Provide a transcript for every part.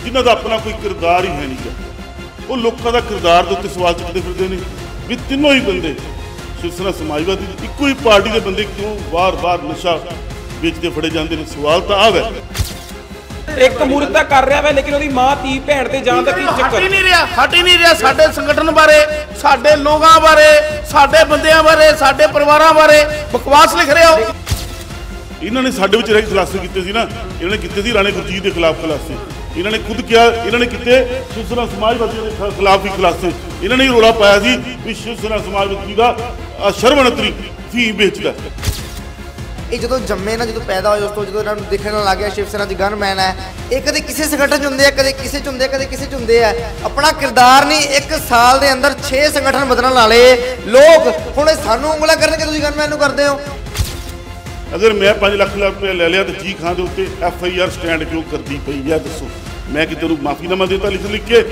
जिन्हों का अपना कोई किरदार ही है नहीं गा। वो लोगों का किरदार के उत्ते सवाल चुकते फिरते हैं भी तीनों ही बंदे शिवसेना समाजवादी इको ही पार्टी के बंदे क्यों बार बार नशा बेचते फड़े जाते हैं। सवाल तो आ है एक मूर्ता कर रहा है लेकिन उसकी मां धी भैन ते जान दा की चक्कर हट ही नहीं रहा साडे संगठन बारे साडे लोगां बारे साडे बंदियां बारे साडे परिवारां बारे बकवास लिख रहे हो। इन्होंने साडे विच रह के खुलासे कीते सी ना, इन्होंने कीते सी राणे गुरजीत के खिलाफ खुलासे, इन्होंने खुद किया, इन्होंने किते शिवसेना समाजवादी के खिलाफ भी खुलासे। इन्होंने ही रौला पाया सी भी शिवसेना समाजवादी का शर्मनतरी फीम बेचदा। ਇਹ ਜਦੋਂ ਜੰਮੇ ਨਾ, ਜਦੋਂ ਪੈਦਾ ਹੋਏ ਉਸ ਤੋਂ ਜਦੋਂ ਇਹਨਾਂ ਨੂੰ ਦਿਖਣ ਲੱਗ ਗਿਆ ਸ਼ਿਵਸੈਨਾ ਦੀ ਗਨਮੈਨ ਹੈ, ਇਹ ਕਦੇ ਕਿਸੇ ਸੰਗਠਨ 'ਚ ਹੁੰਦੇ ਆ, ਕਦੇ ਕਿਸੇ 'ਚ ਹੁੰਦੇ ਆ, ਕਦੇ ਕਿਸੇ 'ਚ ਹੁੰਦੇ ਆ। ਆਪਣਾ ਕਿਰਦਾਰ ਨਹੀਂ, 1 ਸਾਲ ਦੇ ਅੰਦਰ 6 ਸੰਗਠਨ ਬਦਲਣ ਵਾਲੇ ਲੋਕ ਹੁਣ ਸਾਨੂੰ ਉਂਗਲਾਂ ਕਰਨਗੇ ਤੁਸੀਂ ਗਨਮੈਨ ਨੂੰ ਕਰਦੇ ਹੋ। अगर मैं 5 लाख रुपये ले लिया तो जी खां के उत्ते FIR स्टैंड क्यों करती पई है दसो? मैं कि तेनों माफीनामा देता लिख के।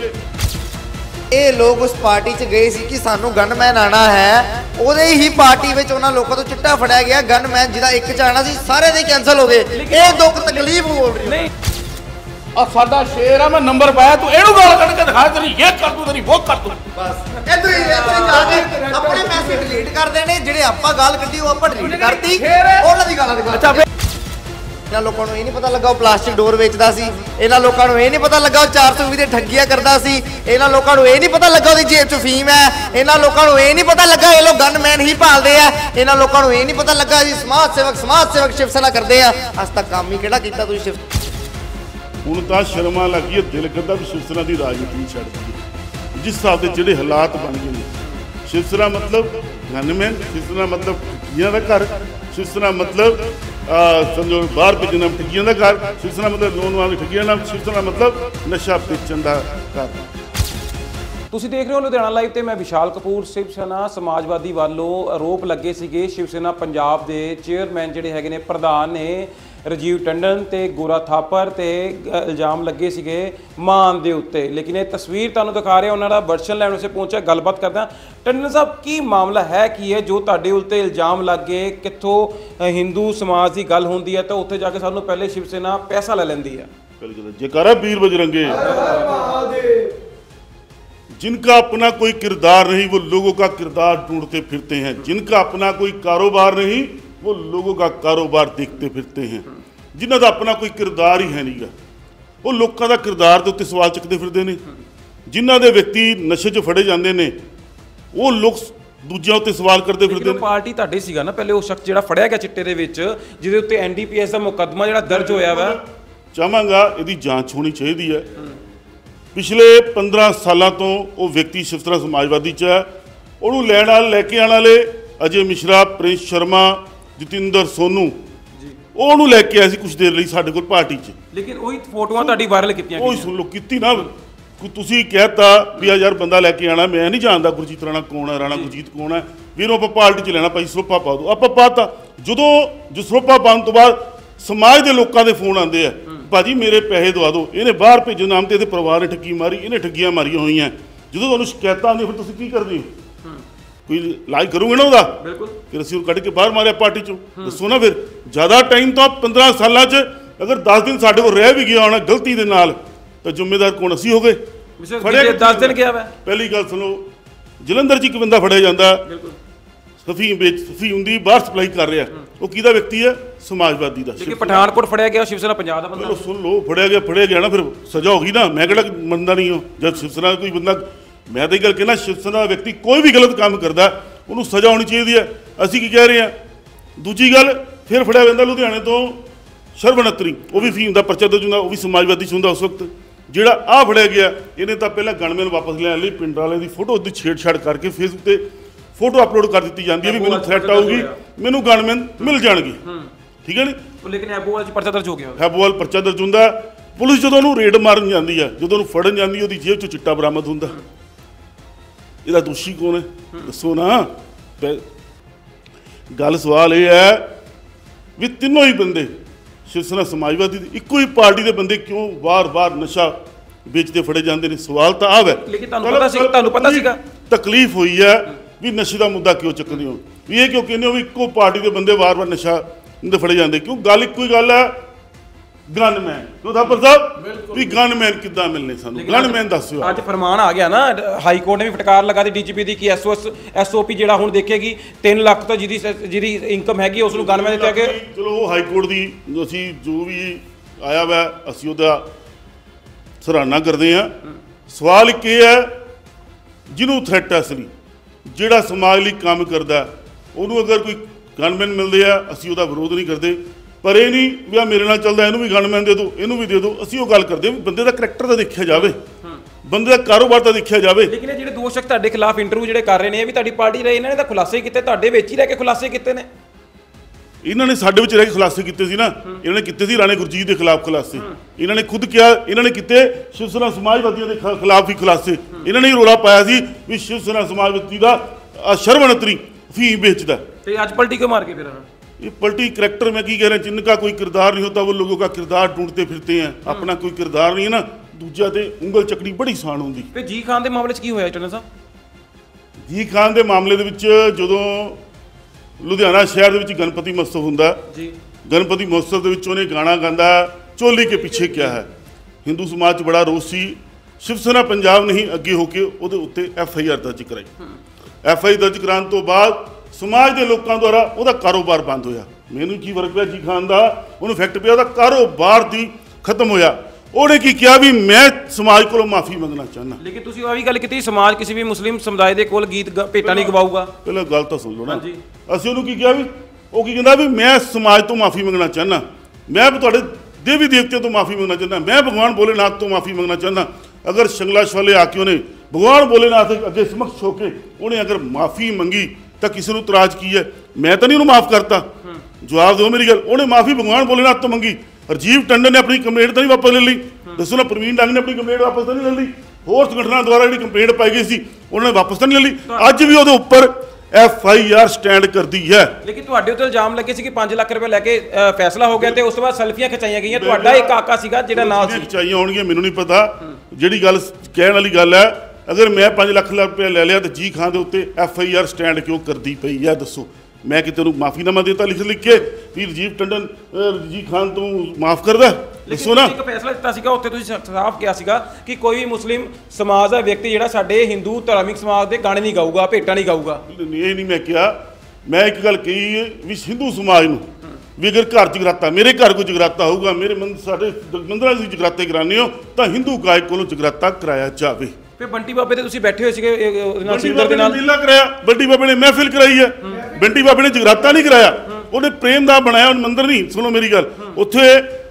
ਇਹ ਲੋਕ ਉਸ ਪਾਰਟੀ 'ਚ ਗਏ ਸੀ ਕਿ ਸਾਨੂੰ ਗਨਮੈਨ ਆਣਾ ਹੈ, ਉਹਦੇ ਹੀ ਪਾਰਟੀ ਵਿੱਚ ਉਹਨਾਂ ਲੋਕਾਂ ਤੋਂ ਚਿੱਟਾ ਫੜਿਆ ਗਿਆ। ਗਨਮੈਨ ਜਿਹਦਾ ਇੱਕ 'ਚ ਆਣਾ ਸੀ ਸਾਰੇ ਦੇ ਕੈਂਸਲ ਹੋ ਗਏ। ਇਹ ਦੁੱਖ ਤਕਲੀਫ ਬੋਲ ਰਹੀ नहीं ਆ ਸਾਡਾ ਸ਼ੇਰ ਆ, ਮੈਂ ਨੰਬਰ ਪਾਇਆ ਤੂੰ ਇਹਨੂੰ ਗਾਲ ਕੱਢ ਕੇ ਦਿਖਾ, ਤੇਰੀ ਇਹ ਕਰ ਦੂੰ ਤੇਰੀ ਉਹ ਕਰ ਦੂੰ। ਬਸ ਇੱਧਰ ਹੀ ਜਾ ਕੇ ਆਪਣੇ ਮੈਸੇਜ ਡਿਲੀਟ ਕਰਦੇ ਨੇ, ਜਿਹੜੇ ਆਪਾਂ ਗਾਲ ਕੱਢੀ ਉਹ ਆਪਾਂ ਡਿਲੀਟ ਕਰਤੀ, ਉਹਨਾਂ ਦੀ ਗਾਲਾਂ ਦਿਖਾ। ਅੱਛਾ ਇਹਨਾਂ ਲੋਕਾਂ ਨੂੰ ਇਹ ਨਹੀਂ ਪਤਾ ਲੱਗਾ ਉਹ ਪਲਾਸਟਿਕ ਡੋਰ ਵੇਚਦਾ ਸੀ, ਇਹਨਾਂ ਲੋਕਾਂ ਨੂੰ ਇਹ ਨਹੀਂ ਪਤਾ ਲੱਗਾ ਉਹ 420 ਦੇ ਠੱਗੀਆਂ ਕਰਦਾ ਸੀ, ਇਹਨਾਂ ਲੋਕਾਂ ਨੂੰ ਇਹ ਨਹੀਂ ਪਤਾ ਲੱਗਾ ਉਹਦੀ ਜੇਬ 'ਚ ਫੀਮ ਹੈ, ਇਹਨਾਂ ਲੋਕਾਂ ਨੂੰ ਇਹ ਨਹੀਂ ਪਤਾ ਲੱਗਾ ਇਹ ਲੋਕ ਗਨਮੈਨ ਹੀ ਭਾਲਦੇ ਆ, ਇਹਨਾਂ ਲੋਕਾਂ ਨੂੰ ਇਹ ਨਹੀਂ ਪਤਾ ਲੱਗਾ ਜੀ ਸਮਾਜ ਸੇਵਕ ਸ਼ਿਵਸੈਨਾ ਕਰਦੇ ਆ। ਅੱਜ ਤੱਕ ਕੰਮ ਹੀ ਕਿਹੜਾ ਕੀਤਾ ਤੁਸੀਂ ਸ਼ਿਵ ਹੁਣ ਤਾਂ ਸ਼ਰਮਾ ਲੱਗੀ ਹੈ, ਦਿਲ ਕਰਦਾ ਵੀ ਸ਼ਿਵਸੈਨਾ ਦੀ ਰਾਜਨੀਤੀ ਛੱਡ ਦਈਏ। जिस हिसाब से ਜਿਹੜੇ हालात बन गए हैं, शिवसेना मतलब गनमैन, शिवसेना मतलब ठगियां का घर, शिवसेना मतलब समझो बाहर भेजना ठगियां का घर, शिवसेना मतलब नौजवान ठगियां नाल, शिवसेना मतलब नशा बेचण का घर। ਤੁਸੀਂ ਦੇਖ ਰਹੇ ਹੋ ਲੁਧਿਆਣਾ ਲਾਈਵ ਤੇ ਮੈਂ ਵਿਸ਼ਾਲ ਕਪੂਰ। ਸ਼ਿਵਸੈਨਾ ਸਮਾਜਵਾਦੀ ਵੱਲੋਂ ਆਰੋਪ ਲੱਗੇ ਸੀਗੇ ਸ਼ਿਵਸੈਨਾ ਪੰਜਾਬ ਦੇ ਚੇਅਰਮੈਨ ਜਿਹੜੇ ਹੈਗੇ ਨੇ ਪ੍ਰਧਾਨ ਨੇ ਰਾਜੀਵ ਟੰਡਨ ਤੇ ਗੋਰਾ ਥਾਪਰ ਤੇ ਇਲਜ਼ਾਮ ਲੱਗੇ ਸੀਗੇ ਮਾਨ ਦੇ ਉੱਤੇ। ਲੇਕਿਨ ਇਹ ਤਸਵੀਰ ਤੁਹਾਨੂੰ ਦਿਖਾ ਰਿਹਾ, ਉਹਨਾਂ ਦਾ ਵਰਸ਼ਨ ਲੈਣ ਉਸੇ ਪਹੁੰਚਿਆ, ਗੱਲਬਾਤ ਕਰਦਾ। ਟੰਡਨ ਸਾਹਿਬ ਕੀ ਮਾਮਲਾ ਹੈ, ਕੀ ਹੈ ਜੋ ਤੁਹਾਡੇ ਉੱਤੇ ਇਲਜ਼ਾਮ ਲੱਗੇ? ਕਿੱਥੋਂ ਹਿੰਦੂ ਸਮਾਜ ਦੀ ਗੱਲ ਹੁੰਦੀ ਹੈ ਤਾਂ ਉੱਥੇ ਜਾ ਕੇ ਸਾਨੂੰ ਪਹਿਲੇ ਸ਼ਿਵਸੈਨਾ ਪੈਸਾ ਲੈ ਲੈਂਦੀ ਹੈ। बिल्कुल जयकारा वीर बजरंगे। जिनका अपना कोई किरदार नहीं वो लोगों का किरदार ढूंढते फिरते हैं, जिनका अपना कोई कारोबार नहीं वो लोगों का कारोबार देखते फिरते हैं, जिन्हों का अपना कोई किरदार ही है नहीं गा, वो लोगों का किरदार के उत्ते सवाल चुकते फिरते हैं। जिन्हों के व्यक्ति नशे 'ਚ फड़े जाते हैं वो लोग दूजिਆਂ ਉੱਤੇ ਸਵਾਲ ਕਰਦੇ ਫਿਰਦੇ ਨੇ। ਪਾਰਟੀ ਤੁਹਾਡੇ ਸੀਗਾ ਨਾ ਪਹਿਲੇ ਉਹ ਸ਼ਖਸ ਜਿਹੜਾ ਫੜਿਆ ਗਿਆ ਚਿੱਟੇ ਦੇ ਵਿੱਚ, ਜਿਹਦੇ ਉੱਤੇ NDPS ਦਾ ਮੁਕੱਦਮਾ ਜਿਹੜਾ ਦਰਜ ਹੋਇਆ ਵਾ। ਚਾਹਾਂਗਾ ਇਹਦੀ ਜਾਂਚ ਹੋਣੀ ਚਾਹੀਦੀ ਹੈ। ਪਿਛਲੇ 15 ਸਾਲਾਂ ਤੋਂ ਉਹ ਵਿਅਕਤੀ ਸ਼ਿਵਸੈਨਾ ਸਮਾਜਵਾਦੀ 'ਚ ਹੈ, ਉਹਨੂੰ ਲੈ ਕੇ ਆਉਣ ਵਾਲੇ ਅਜੇ ਮਿਸ਼ਰਾ, ਪ੍ਰਿੰਸ ਸ਼ਰਮਾ, ਜਤਿੰਦਰ ਸੋਨੂ, ਉਹਨੂੰ ਲੈ ਕੇ ਆਏ ਸੀ ਕੁਝ ਦੇਰ ਲਈ ਸਾਡੇ ਕੋਲ ਪਾਰਟੀ 'ਚ। ਲੇਕਿਨ ਉਹੀ ਫੋਟੋਆਂ ਤੁਹਾਡੀ ਵਾਇਰਲ ਕੀਤੀਆਂ ਉਹ ਸੁਣ ਲਓ ਕੀਤੀ ਨਾ, ਤੁਸੀਂ ਕਹਿਤਾ ਵੀ ਯਾਰ ਬੰਦਾ ਲੈ ਕੇ ਆਣਾ, ਮੈਂ ਨਹੀਂ ਜਾਣਦਾ ਗੁਰਜੀਤ ਰਾਣਾ ਕੌਣ ਹੈ, ਰਾਣਾ ਗੁਰਜੀਤ ਕੌਣ ਹੈ, ਵੀਰੋਂ ਆਪਾਂ ਪਾਰਟੀ 'ਚ ਲੈਣਾ ਭਾਈ ਸਰੋਪਾ ਪਾ ਦਿਓ। ਆਪਾਂ ਪਾਤਾ। ਜਦੋਂ ਸਰੋਪਾ ਪਾਉਣ ਤੋਂ ਬਾਅਦ ਸਮਾਜ ਦੇ ਲੋਕਾਂ ਦੇ ਫੋਨ ਆਉਂਦੇ ਆ, ਭਾਜੀ ਮੇਰੇ ਪੈਸੇ ਦਵਾ ਦਿਓ, ਇਹਨੇ ਬਾਹਰ ਭੇਜਣ ਨਾਮ ਤੇ ਇਹਦੇ ਪਰਿਵਾਰ ਨੇ ਠੱਗੀ ਮਾਰੀ, ਇਹਨੇ ਠੱਗੀਆਂ ਮਾਰੀਆਂ ਹੋਈਆਂ। ਜਦੋਂ ਤੁਹਾਨੂੰ ਸ਼ਿਕਾਇਤਾਂ ਆਉਂਦੀਆਂ ਫਿਰ ਤੁਸੀਂ ਕੀ ਕਰਦੇ ਹੋ? ਕੋਈ ਇਲਾਜ ਕਰੋਗੇ ਨਾ ਉਹਦਾ? ਬਿਲਕੁਲ। ਫਿਰ ਅਸੀਂ ਉਹ ਕੱਢ ਕੇ ਬਾਹਰ ਮਾਰਿਆ ਪਾਰਟੀ 'ਚੋਂ। ਦੱਸੋ ਨਾ ਫਿਰ ਜ਼ਿਆਦਾ ਟਾਈਮ ਤਾਂ 15 ਸਾਲਾਂ 'ਚ ਅਗਰ 10 ਦਿਨ ਸਾਡੇ ਕੋਲ ਰਹਿ ਵੀ ਗਿਆ ਹੋਣਾ ਗਲਤੀ ਦੇ ਨਾਲ ਤਾਂ ਜ਼ਿੰਮੇਦਾਰ ਕੌਣ? ਅਸੀਂ ਹੋ ਗਏ। ਫੜਿਆ 10 ਦਿਨ ਗਿਆ ਵਾ। ਪਹਿਲੀ ਗੱਲ ਸੁਣੋ, ਜਲੰਧਰ 'ਚ ਇੱਕ ਬੰਦਾ ਫੜਿਆ ਜਾਂਦਾ ਸਫੀ ਹੁੰਦੀ ਬਾਹਰ ਸਪਲਾਈ ਕਰ ਰਿਹਾ, ਉਹ ਕਿਹਦਾ ਵਿਅਕਤੀ ਹੈ? ਸਮਾਜਵਾਦੀ ਦਾ। ਲੇਕਿਨ ਪਠਾਨਕੋਟ ਫੜਿਆ ਗਿਆ ਸ਼ਿਵਸੈਨਾ ਪੰਜਾਬ ਦਾ ਬੰਦਾ। ਚਲੋ ਸੁਣ ਲਓ, ਫੜਿਆ ਗਿਆ ਨਾ, ਫਿਰ ਸਜ਼ਾ ਹੋ ਗਈ ਨਾ। ਮੈਂ ਕਿਹੜਾ ਮੰਨਦਾ ਨਹੀਂ ਹਾਂ ਜਦ ਸ਼ਿਵਸੈਨਾ ਕੋਈ ਬੰਦਾ, ਮੈਂ ਤਾਂ ਇਹ ਗੱਲ ਕਹਿਣਾ ਸ਼ਿਵਸੈਨਾ ਦਾ ਵਿਅਕਤੀ ਕੋਈ ਵੀ ਗਲਤ ਕੰਮ ਕਰਦਾ ਉਹਨੂੰ ਸਜ਼ਾ ਹੋਣੀ ਚਾਹੀਦੀ ਹੈ। ਅਸੀਂ ਕੀ ਕਹਿ ਰਹੇ ਹਾਂ? ਦੂਜੀ ਗੱਲ, ਫਿਰ ਫੜਿਆ ਜਾਂਦਾ ਲੁਧਿਆਣੇ ਤੋਂ ਸ਼ਰਮਨਤਰੀ, ਉਹ ਵੀ ਫੀਮ ਦਾ ਪਰਚਾ ਦਰਜ ਹੁੰਦਾ, ਉਹ ਵੀ ਸਮਾਜਵਾਦੀ 'ਚ ਹੁੰਦਾ ਉਸ ਵਕਤ। ਜਿਹੜਾ ਆਹ ਫੜਿਆ ਗਿਆ ਇਹਨੇ ਤਾਂ ਪਹਿਲਾਂ ਗਨਮੈਨ ਵਾਪਸ ਲੈਣ ਲਈ ਪਿੰਡ ਵਾਲੇ ਦੀ ਫੋਟੋ ਦੀ ਛੇੜਛਾੜ ਕਰਕੇ ਫੇਸਬੁੱਕ ਤੇ ਫੋਟੋ ਅਪਲੋਡ ਕਰ ਦਿੱਤੀ ਜਾਂਦੀ ਹੈ ਵੀ ਮੈਨੂੰ ਥ੍ਰੈਟ ਆਊਗੀ, ਮੈਨੂੰ ਗਨਮੈਨ ਮਿਲ ਜਾਣਗੇ। ਠੀਕ ਹੈ ਨੀ? ਲੇਕਿਨ ਹੈਬੋਵਾਲ 'ਚ ਪਰਚਾ ਦਰਜ ਹੋ ਗਿਆ। ਹੈਬੋਵਾਲ ਪਰਚਾ ਦਰਜ ਹੁੰਦਾ। ਪੁਲਿਸ ਜਦੋਂ ਉਹਨੂੰ ਰੇਡ ਮਾਰਨ ਜਾਂਦੀ ਹੈ, ਜਦੋਂ ਉਹਨੂੰ ਫੜਨ ਜਾਂਦੀ ਹੈ, ਉਹਦੀ ਜੇਬ 'ਚੋਂ ਚਿੱਟਾ ਬਰਾਮਦ ਹੁੰਦਾ। ਇਹਦਾ ਦੋਸ਼ੀ ਕੌਣ ਹੈ? ਦੱਸੋ ਨਾ। ਗੱਲ ਸਵਾਲ ਇਹ ਹੈ ਵੀ ਤਿੰਨੋਂ ਹੀ ਬੰਦੇ ਸ਼ਿਵਸੈਨਾ ਸਮਾਜਵਾਦੀ ਦੀ ਇੱਕੋ ਹੀ ਪਾਰਟੀ ਦੇ ਬੰਦੇ ਕਿਉਂ ਵਾਰ-ਵਾਰ ਨਸ਼ਾ ਵੇਚਦੇ ਫੜੇ ਜਾਂਦੇ ਨੇ? ਸਵਾਲ ਤਾਂ ਆ ਹੈ। ਲੇਕਿਨ ਤੁਹਾਨੂੰ ਪਤਾ ਸੀਗਾ ਤਕਲੀਫ ਹੋਈ ਹੈ ਵੀ ਨਸ਼ੇ ਦਾ ਮੁੱਦਾ ਕਿਉਂ ਚੱਕਦੇ ਹੋ, ਵੀ ਇਹ ਕਿਉਂ ਕਹਿੰਦੇ ਹੋ ਵੀ ਇੱਕੋ ਪਾਰਟੀ ਦੇ ਬੰਦੇ ਵਾਰ-ਵਾਰ ਨਸ਼ਾ ਦੇ ਫੜੇ ਜਾਂਦੇ? ਕਿਉਂ ਗੱਲ ਇੱਕੋ ਹੀ ਗੱਲ ਹੈ, ਗਨਮੈਨ ਕਿਉਂ ਥਾਪਰ ਸਾਹਿਬ ਵੀ ਗਨਮੈਨ ਕਿੱਦਾਂ ਮਿਲਣੇ ਸਾਨੂੰ ਗਨਮੈਨ ਦੱਸਿਓ ਅੱਜ ਫਰਮਾਨ ਆ ਗਿਆ ਨਾ ਹਾਈ ਕੋਰਟ ਨੇ ਵੀ ਫਟਕਾਰ ਲਗਾ ਦਿੱਤੀ ਡੀਜੀਪੀ ਦੀ ਕਿ ਐਸਓਪੀ ਜਿਹੜਾ ਹੁਣ ਦੇਖੇਗੀ 3 ਲੱਖ ਤੋਂ ਜਿਹਦੀ ਇਨਕਮ ਹੈਗੀ ਉਸ ਨੂੰ ਗਨਮੈਨ ਦਿੱਤਾ ਕਿ ਚਲੋ ਉਹ ਹਾਈ ਕੋਰਟ ਦੀ ਅਸੀਂ ਜੋ ਵੀ ਆਇਆ ਵਾ ਅਸੀਂ ਉਹਦਾ ਸਰਾਹਨਾ ਕਰਦੇ ਹਾਂ। ਸਵਾਲ ਇੱਕ ਇਹ ਹੈ ਜਿਹਨੂੰ ਥ੍ਰੈਟ ਹੈ ਅਸਲੀ ਜਿਹੜਾ ਸਮਾਜ ਲਈ ਕੰਮ ਕਰਦਾ ਉਹਨੂੰ ਅਗਰ ਕੋਈ ਗਨਮੈਨ ਮਿਲਦੇ ਆ ਅਸੀਂ ਉਹਦਾ ਵਿਰੋਧ ਨਹੀਂ ਕਰਦੇ, ਪਰ ਇਹ ਨਹੀਂ ਵੀ ਆ ਮੇਰੇ ਨਾਲ ਚੱਲਦਾ ਇਹਨੂੰ ਵੀ ਗਨਮੈਨ ਦੇ ਦਿਓ ਇਹਨੂੰ ਵੀ ਦੇ ਦਿਓ। ਅਸੀਂ ਉਹ ਗੱਲ ਕਰਦੇ ਵੀ ਬੰਦੇ ਦਾ ਕਰੈਕਟਰ ਤਾਂ ਦੇਖਿਆ ਜਾਵੇ, ਬੰਦੇ ਦਾ ਕਾਰੋਬਾਰ ਤਾਂ ਦੇਖਿਆ ਜਾਵੇ। ਲੇਕਿਨ ਇਹ ਜਿਹੜੇ ਦੋਸ਼ਕ ਤੁਹਾਡੇ ਖਿਲਾਫ ਇੰਟਰਵਿਊ ਜਿਹੜੇ ਕਰ ਰਹੇ ਨੇ ਇਹ ਵੀ ਤੁਹਾਡੀ ਪਾਰਟੀ ਰਹੇ, ਇਹਨਾਂ ਨੇ ਤਾਂ ਖੁਲਾਸੇ ਕੀਤੇ, ਤੁਹਾਡੇ ਵਿੱਚ ਹੀ ਰਹਿ ਕੇ ਖੁਲਾਸੇ ਕੀਤੇ ਨੇ। ਇਹਨਾਂ ਨੇ ਸਾਡੇ ਵਿੱਚ ਰਹਿ ਕੇ ਖੁਲਾਸੇ ਕੀਤੇ ਸੀ ਨਾ, ਇਹਨਾਂ ਨੇ ਕੀਤੇ ਸੀ ਰਾਣੇ ਗੁਰਜੀਤ ਦੇ ਖਿਲਾਫ ਖੁਲਾਸੇ, ਇਹਨਾਂ ਨੇ ਖੁਦ ਕਿਹਾ, ਇਹਨਾਂ ਨੇ ਕੀਤੇ ਸ਼ਿਵ ਸੈਨਾ ਸਮਾਜਵਾਦੀਆਂ ਦੇ ਖਿਲਾਫ ਵੀ ਖੁਲਾਸੇ। ਇਹਨਾਂ ਨੇ ਹੀ ਰੌਲਾ ਪਾਇਆ ਸੀ ਵੀ ਸ਼ਿਵ ਸੈਨਾ ਸਮਾਜਵਾਦੀ ਦਾ ਸ਼ਰਵਣਤਰੀ ਫੀਮ ਵੇਚਦਾ। ਤੇ ਅੱਜ ਪਲਟੀ ਕਿਉਂ ਮਾਰ ਕੇ ਫਿਰ ये पलटी करैक्टर में की कह रहे हैं, जिनका कोई किरदार नहीं होता वो लोगों का किरदार ढूंढते फिरते हैं, अपना कोई किरदार नहीं है ना दूजा ते उंगल चकनी बड़ी आसान होंगी। ਤੇ ਜੀ ਖਾਨ ਦੇ ਮਾਮਲੇ 'ਚ ਕੀ ਹੋਇਆ ਟੰਡਨ ਸਾਹਿਬ? ਜੀ ਖਾਨ ਦੇ ਮਾਮਲੇ ਦੇ ਵਿੱਚ ਜਦੋਂ ਲੁਧਿਆਣਾ ਸ਼ਹਿਰ ਦੇ ਵਿੱਚ ਗਣਪਤੀ ਮਹੋਤਸਵ ਹੁੰਦਾ ਜੀ, ਗਣਪਤੀ ਮਹੋਤਸਵ ਦੇ ਵਿੱਚ ਉਹਨੇ ਗਾਣਾ ਗਾਉਂਦਾ ਚੋਲੀ ਕੇ ਪਿੱਛੇ ਕਿਆ ਹੈ। ਹਿੰਦੂ ਸਮਾਜ 'ਚ ਬੜਾ ਰੋਸ ਸੀ। ਸ਼ਿਵ ਸੈਨਾ ਪੰਜਾਬ ਨੇ ਹੀ ਅੱਗੇ ਹੋ ਕੇ ਉਹਦੇ ਉੱਤੇ FIR ਦਰਜ ਕਰਾਈ। FIR ਦਰਜ ਕਰਾਉਣ ਤੋਂ ਬਾਅਦ ਸਮਾਜ ਦੇ ਲੋਕਾਂ ਦੁਆਰਾ ਉਹਦਾ ਕਾਰੋਬਾਰ ਬੰਦ ਹੋਇਆ। ਮੈਨੂੰ ਕੀ ਫਰਕ ਪਿਆ ਜੀ ਖਾਨ ਦਾ, ਉਹਨੂੰ ਇਫੈਕਟ ਪਿਆ, ਉਹਦਾ ਕਾਰੋਬਾਰ ਦੀ ਖਤਮ ਹੋਇਆ। ਉਹਨੇ ਕੀ ਕਿਹਾ ਵੀ ਮੈਂ ਸਮਾਜ ਕੋਲੋਂ ਮਾਫੀ ਮੰਗਣਾ ਚਾਹੁੰਦਾ। ਲੇਕਿਨ ਤੁਸੀਂ ਉਹ ਵੀ ਗੱਲ ਕੀਤੀ ਸਮਾਜ ਕਿਸੇ ਵੀ ਮੁਸਲਿਮ ਸਮੁਦਾਇ ਦੇ ਕੋਲ ਗੀਤ ਭੇਟਾ ਨਹੀਂ ਗਵਾਊਗਾ। ਪਹਿਲਾਂ ਗੱਲ ਤਾਂ ਸੁਣ ਲਓ ਨਾ, ਅਸੀਂ ਉਹਨੂੰ ਕੀ ਕਿਹਾ ਵੀ ਉਹ ਕੀ ਕਹਿੰਦਾ ਵੀ ਮੈਂ ਸਮਾਜ ਤੋਂ ਮਾਫੀ ਮੰਗਣਾ ਚਾਹੁੰਦਾ, ਮੈਂ ਤੁਹਾਡੇ ਦੇਵੀ ਦੇਵਤਿਆਂ ਤੋਂ ਮਾਫੀ ਮੰਗਣਾ ਚਾਹੁੰਦਾ, ਮੈਂ ਭਗਵਾਨ ਭੋਲੇਨਾਥ ਤੋਂ ਮਾਫੀ ਮੰਗਣਾ ਚਾਹੁੰਦਾ। ਅਗਰ ਸ਼ੰਗਲਾਸ਼ ਵਾਲੇ ਆ ਕੇ ਉਹਨੇ ਭਗਵਾਨ ਭੋਲੇਨਾਥ ਅੱਗੇ ਸਮਕਸ਼ ਹੋ ਕੇ ਉਹਨੇ ਅਗਰ ਮਾਫੀ ਮੰਗੀ ਤਾਂ ਕਿਸੇ ਨੂੰ ਇਤਰਾਜ਼ ਕੀ ਹੈ? ਮੈਂ ਤਾਂ ਨਹੀਂ ਉਹਨੂੰ ਮਾਫ ਕਰਤਾ। ਜਵਾਬ ਦਿਓ ਮੇਰੀ ਗੱਲ। ਉਹਨੇ ਮਾਫੀ ਭਗਵਾਨ ਭੋਲੇਨਾਥ ਤੋਂ ਮੰਗੀ। ਰਾਜੀਵ ਟੰਡਨ ਨੇ ਆਪਣੀ ਕੰਪਲੇਂਟ ਤਾਂ ਨਹੀਂ ਵਾਪਸ ਲੈ ਲਈ, ਦੱਸੋ ਨਾ। ਪ੍ਰਵੀਨ ਡੰਗ ਨੇ ਆਪਣੀ ਕੰਪਲੇਂਟ ਵਾਪਸ ਤਾਂ ਨਹੀਂ ਲੈ ਲਈ। ਹੋਰ ਸੰਗਠਨਾਂ ਦੁਆਰਾ ਜਿਹੜੀ ਕੰਪਲੇਂਟ ਪਾਈ ਗਈ ਸੀ ਉਹਨਾਂ ਨੇ ਵਾਪਸ ਤਾਂ ਨਹੀਂ ਲੈ ਲਈ। ਅੱਜ ਵੀ ਉਹਦੇ ਉੱਪਰ FIR ਸਟੈਂਡ ਕਰਦੀ ਹੈ। ਲੇਕਿਨ ਤੁਹਾਡੇ ਉੱਤੇ ਇਲਜ਼ਾਮ ਲੱਗੇ ਸੀ ਕਿ 5 ਲੱਖ ਰੁਪਏ ਲੈ ਕੇ ਫੈਸਲਾ ਹੋ ਗਿਆ ਤੇ ਉਸ ਤੋਂ ਬਾਅਦ ਸੈਲਫੀਆਂ ਖਿਚਾਈਆਂ ਗਈਆਂ। ਤੁਹਾਡਾ ਇੱਕ ਕਾਕਾ ਸੀਗਾ ਜਿਹੜਾ ਨਾਲ ਸੀ। ਖਿਚਾਈਆਂ ਹੋਣਗੀਆਂ ਮੈਨੂੰ ਨਹੀਂ ਪਤਾ। ਜਿਹੜੀ ਗੱਲ ਕਹਿਣ ਵਾਲੀ ਗੱਲ ਹੈ, ਅਗਰ ਮੈਂ 5 ਲੱਖ ਰੁਪਏ ਲੈ ਲਿਆ ਤਾਂ ਜੀ ਖਾਨ ਦੇ ਉੱਤੇ FIR ਸਟੈਂਡ ਕਿਉਂ ਕਰਦੀ ਪਈ ਹੈ ਦੱਸੋ? ਮੈਂ ਕਿਤੇ ਨੂੰ ਮਾਫੀਨਾਮਾ ਦਿੱਤਾ ਲਿਖ ਕੇ ਵੀ ਰਾਜੀਵ ਟੰਡਨ ਜੀ ਖਾਨ ਤੋਂ ਮਾਫ ਕਰਦਾ, ਦੱਸੋ ਨਾ। ਇੱਕ ਫੈਸਲਾ ਦਿੱਤਾ ਸੀਗਾ ਉੱਥੇ ਤੁਸੀਂ ਸਾਫ਼ ਕਿਹਾ ਸੀਗਾ ਕਿ ਕੋਈ ਵੀ ਮੁਸਲਿਮ ਸਮਾਜ ਦਾ ਵਿਅਕਤੀ ਜਿਹੜਾ ਸਾਡੇ ਹਿੰਦੂ ਧਾਰਮਿਕ ਸਮਾਜ ਦੇ ਗਾਣੇ ਨਹੀਂ ਗਾਊਗਾ, ਭੇਟਾ ਨਹੀਂ ਗਾਊਗਾ। ਇਹ ਨਹੀਂ ਮੈਂ ਕਿਹਾ। ਮੈਂ ਇੱਕ ਗੱਲ ਕਹੀ ਵੀ ਹਿੰਦੂ ਸਮਾਜ ਨੂੰ ਵੀ ਅਗਰ ਘਰ ਜਗਰਾਤਾ, ਮੇਰੇ ਘਰ ਕੋਈ ਜਗਰਾਤਾ ਹੋਊਗਾ, ਮੇਰੇ ਸਾਡੇ ਮੰਦਰਾਂ ਤੁਸੀਂ ਜਗਰਾਤੇ ਕਰਾਉਂਦੇ ਹੋ ਤਾਂ ਹਿੰਦੂ ਗਾਇਕ ਕੋਲੋਂ ਜਗਰਾਤਾ ਕਰਾਇਆ ਜਾਵੇ। ਤੇ ਬੰਟੀ ਬਾਬੇ ਤੇ ਤੁਸੀਂ ਬੈਠੇ ਹੋਏ ਸੀਗੇ ਉਹਦੇ ਨਾਲ, ਸਿੰਦਰ ਦੇ ਨਾਲ। ਮੇਲਾ ਕਰਾਇਆ, ਬੰਟੀ ਬਾਬੇ ਨੇ ਮਹਿਫਿਲ ਕਰਾਈ ਹੈ। ਬੰਟੀ ਬਾਬੇ ਨੇ ਜਗਰਾਤਾ ਨਹੀਂ ਕਰਾਇਆ, ਉਹਨੇ ਪ੍ਰੇਮ ਦਾ ਬਣਾਇਆ ਮੰਦਿਰ ਨਹੀਂ। ਸੁਣੋ ਮੇਰੀ ਗੱਲ, ਉੱਥੇ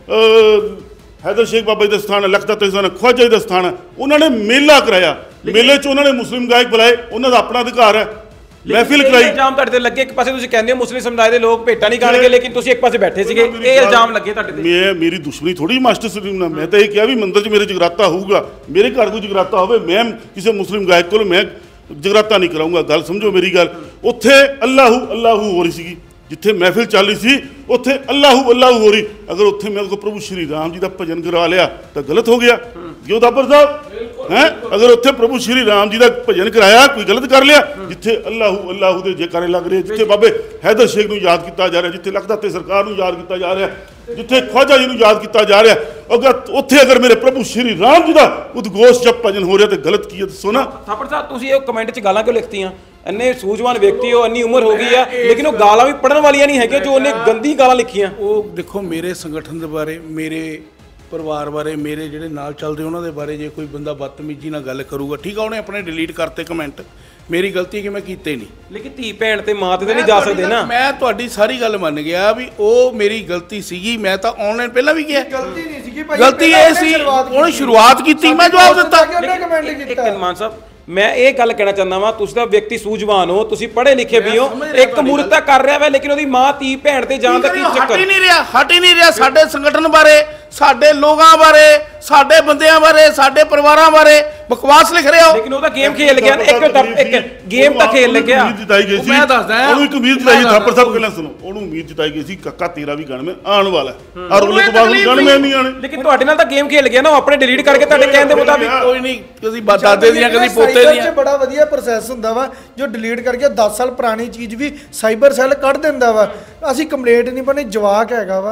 ਹੈਦਰ ਸ਼ੇਖ ਬਾਬਾ ਜੀ ਦਾ ਸਥਾਨ ਹੈ, ਲਖਦਾ ਤੇ ਸਥਾਨ ਹੈ, ਖਵਾਜਾ ਜੀ ਦਾ ਸਥਾਨ ਹੈ। ਉਹਨਾਂ ਨੇ ਮੇਲਾ ਕਰਾਇਆ, ਮੇਲੇ 'ਚ ਉਹਨਾਂ ਨੇ ਮੁਸਲਿਮ ਗਾਇਕ ਬੁਲਾਏ, ਉਹਨਾਂ ਦਾ ਆਪਣਾ ਅਧਿਕਾਰ ਹੈ। ਮਹਿਫਿਲ ਕਰਾਈ। ਇਲਜ਼ਾਮ ਤੁਹਾਡੇ ਤੇ ਲੱਗੇ, ਇੱਕ ਪਾਸੇ ਤੁਸੀਂ ਕਹਿੰਦੇ ਹੋ ਮੁਸਲਿਮ ਸਮੁਦਾਇ ਦੇ ਲੋਕ ਭੇਟਾ ਨਹੀਂ ਗਾਣਗੇ, ਲੇਕਿਨ ਤੁਸੀਂ ਇੱਕ ਪਾਸੇ ਬੈਠੇ ਸੀਗੇ, ਇਹ ਇਲਜ਼ਾਮ ਲੱਗੇ ਤੁਹਾਡੇ ਤੇ। ਮੇਰੀ ਦੁਸ਼ਮਣੀ ਥੋੜੀ ਮਾਸਟਰ ਸਲੀਮ ਨਾਲ। ਮੈਂ ਤਾਂ ਇਹ ਕਿਹਾ ਵੀ ਮੰਦਿਰ 'ਚ ਮੇਰੇ ਜਗਰਾਤਾ ਹੋਊਗਾ, ਮੇਰੇ ਘਰ ਕੋਈ ਜਗਰਾਤਾ ਹੋਵੇ, ਮੈਂ ਕਿਸੇ ਮੁਸਲਿਮ ਗਾਇਕ ਕੋਲ ਮੈਂ ਜਗਰਾਤਾ ਨਹੀਂ ਕਰਾਊਂਗਾ। ਗੱਲ ਸਮਝੋ ਮੇਰੀ ਗੱਲ। ਉੱਥੇ ਅੱਲਾਹੂ ਅੱਲਾਹੂ ਹੋ ਰਹੀ ਸੀਗੀ, ਜਿੱਥੇ ਮਹਿਫਿਲ ਚੱਲ ਰਹੀ ਸੀ ਉੱਥੇ ਅੱਲਾਹੂ ਅੱਲਾਹੂ ਹੋ ਰਹੀ। ਅਗਰ ਉੱਥੇ ਮੈਂ ਕੋ ਪ੍ਰਭੂ ਸ਼੍ਰੀ ਰਾਮ ਜੀ ਦਾ ਭਜਨ ਕਰਵਾ ਲਿਆ ਤਾਂ ਗਲਤ ਹੋ ਗਿਆ। ਕਿਉਂ ਦਾਬਰ ਸਾਹਿਬ ਹੈ? ਅਗਰ ਉੱਥੇ ਪ੍ਰਭੂ ਸ਼੍ਰੀ ਰਾਮ ਜੀ ਦਾ ਭਜਨ ਕਰਾਇਆ ਕੋਈ ਗਲਤ ਕਰ ਲਿਆ। ਜਿੱਥੇ ਅੱਲਾਹੂ ਅੱਲਾਹੂ ਦੇ ਜੈਕਾਰੇ ਲੱਗ ਰਹੇ, ਜਿੱਥੇ ਬਾਬੇ ਹੈਦਰ ਸ਼ੇਖ ਨੂੰ ਯਾਦ ਕੀਤਾ ਜਾ ਰਿਹਾ, ਜਿੱਥੇ ਲਖਦਾ ਤੇ ਸਰਕਾਰ ਨੂੰ ਯਾਦ ਕੀਤਾ ਜਾ ਰਿਹਾ, ਜਿੱਥੇ ਖਵਾਜਾ ਜੀ ਨੂੰ ਯਾਦ ਕੀਤਾ ਜਾ ਰਿਹਾ, ਉੱਥੇ ਅਗਰ ਮੇਰੇ ਪ੍ਰਭੂ ਸ਼੍ਰੀ ਰਾਮ ਜੀ ਦਾ ਉਦਘੋਸ਼ ਜਪ ਭਜਨ ਹੋ ਰਿਹਾ ਤੇ ਗਲਤ ਕੀ ਹੈ ਦੱਸੋ ਨਾ। ਥਾਪੜ ਸਾਹਿਬ ਤੁਸੀਂ ਇਹ ਕਮੈਂਟ 'ਚ ਗਾਲਾਂ ਕਿਉਂ ਲਿਖਤੀਆਂ? ਇੰਨੇ ਸੂਝਵਾਨ ਵਿਅਕਤੀ ਹੋ, ਇੰਨੀ ਉਮਰ ਹੋ ਗਈ ਆ, ਲੇਕਿਨ ਉਹ ਗਾਲਾਂ ਵੀ ਪੜਨ ਵਾਲੀਆਂ ਨਹੀਂ ਹੈਗੀਆਂ ਜੋ ਉਹਨੇ ਗੰਦੀ ਗਾਲਾਂ ਲਿਖੀਆਂ। ਉਹ ਦੇਖੋ ਮੇਰੇ ਸੰਗਠਨ ਦੇ ਬਾਰੇ, ਮੇਰੇ ਪਰਿਵਾਰ ਬਾਰੇ, ਮੇਰੇ ਜਿਹੜੇ ਨਾਲ ਚੱਲਦੇ ਉਹਨਾਂ ਦੇ ਬਾਰੇ ਜੇ ਕੋਈ ਬੰਦਾ ਬਦਤਮੀਜ਼ੀ ਨਾਲ ਗੱਲ ਕਰੂਗਾ, ਠੀਕ ਆ, ਉਹਨੇ ਆਪਣੇ ਡਿਲੀਟ ਕਰਤੇ ਕਮੈਂਟ। ਮੇਰੀ ਗਲਤੀ ਹੈ ਕਿ ਮੈਂ ਕੀਤੇ ਨਹੀਂ। ਲੇਕਿਨ ਧੀ ਭੈਣ ਤੇ ਮਾਂ ਤੇ ਨਹੀਂ ਜਾ ਸਕਦੇ ਨਾ। ਮੈਂ ਤੁਹਾਡੀ ਸਾਰੀ ਗੱਲ ਮੰਨ ਗਿਆ ਵੀ ਉਹ ਮੇਰੀ ਗਲਤੀ ਸੀਗੀ। ਮੈਂ ਤਾਂ ਆਨਲਾਈਨ ਪਹਿਲਾਂ ਵੀ ਕਿਹਾ ਗਲਤੀ ਨਹੀਂ ਸੀਗੀ ਭਾਈ, ਗਲਤੀ ਇਹ ਸੀ ਉਹਨੇ ਸ਼ੁਰੂਆਤ ਕੀਤੀ, ਮੈਂ ਜਵਾਬ ਦਿੱਤਾ। ਇੱਕ ਮਾਨ ਸਾਹਿਬ ਮੈਂ ਇਹ ਗੱਲ ਕਹਿਣਾ ਚਾਹੁੰਦਾ ਵਾਂ, ਤੁਸੀਂ ਤਾਂ ਵਿਅਕਤੀ ਸੂਝਵਾਨ ਹੋ, ਤੁਸੀਂ ਪੜ੍ਹੇ ਲਿਖੇ ਵੀ ਹੋ, ਇੱਕ ਮੂਰਤਾ ਕਰ ਰਿਹਾ ਵਾ, ਲੇਕਿਨ ਉਹਦੀ ਮਾਂ ਧੀ ਭੈਣ ਤੇ ਜਾਣ ਦਾ ਕੀ ਚੱਕਰ? ਹਟ ਹੀ ਨਹੀਂ ਰਿਹਾ ਸਾਡੇ ਸੰਗਠਨ ਬਾਰੇ, ਸਾਡੇ ਲੋਕਾਂ ਬਾਰੇ, ਸਾਡੇ ਬੰਦਿਆਂ ਬਾਰੇ, ਸਾਡੇ ਪਰਿਵਾਰਾਂ ਬਾਰੇ ਬਕਵਾਸ ਲਿਖ ਰਿਹਾ ਹੋ। ਲੇਕਿਨ ਉਹ ਤਾਂ ਗੇਮ ਖੇਲ ਗਿਆ, ਇੱਕ ਗੇਮ ਤਾਂ ਖੇਲ ਲਿਆ। ਮੈਂ ਦੱਸਦਾ ਉਹਨੂੰ ਇੱਕ ਉਮੀਦ ਜਤਾਈ, ਥਾਪਰ ਸਾਹਿਬ ਪਹਿਲਾਂ ਸੁਣੋ, ਉਹਨੂੰ ਉਮੀਦ ਜਤਾਈ ਗਈ ਸੀ ਕਾਕਾ ਤੇਰਾ ਵੀ ਗਨਮੈਨ ਆਉਣ ਵਾਲਾ ਹੈ, ਔਰ ਉਹਦੇ ਤੋਂ ਬਾਅਦ ਗਨਮੈਨ ਨਹੀਂ ਆਣੇ। ਲੇਕਿਨ ਤੁਹਾਡੇ ਨਾਲ ਤਾਂ ਗੇਮ ਖੇਲ ਗਿਆ ਨਾ, ਉਹ ਆਪਣੇ ਡਿਲੀਟ ਕਰਕੇ ਤੁਹਾਡੇ ਕਹਿਣ ਦੇ ਮੁਤਾਬਿਕ। ਕੋਈ ਨਹੀਂ, ਕਦੀ ਦਾਦੇ ਦੀਆਂ ਕਦੀ ਪੋਤੇ ਦੀਆਂ। ਬੜਾ ਵਧੀਆ ਪ੍ਰੋਸੈਸ ਹੁੰਦਾ ਵਾ ਜੋ ਡਿਲੀਟ ਕਰਕੇ 10 ਸਾਲ ਪੁਰਾਣੀ ਚੀਜ਼ ਵੀ ਸਾਈਬਰ ਸੈੱਲ ਕੱਢ ਦਿੰਦਾ ਵਾ। ਅਸੀਂ ਕੰਪਲੇਂਟ ਨਹੀਂ ਪਾਣੀ, ਜਵਾਕ ਹੈਗਾ ਵਾ,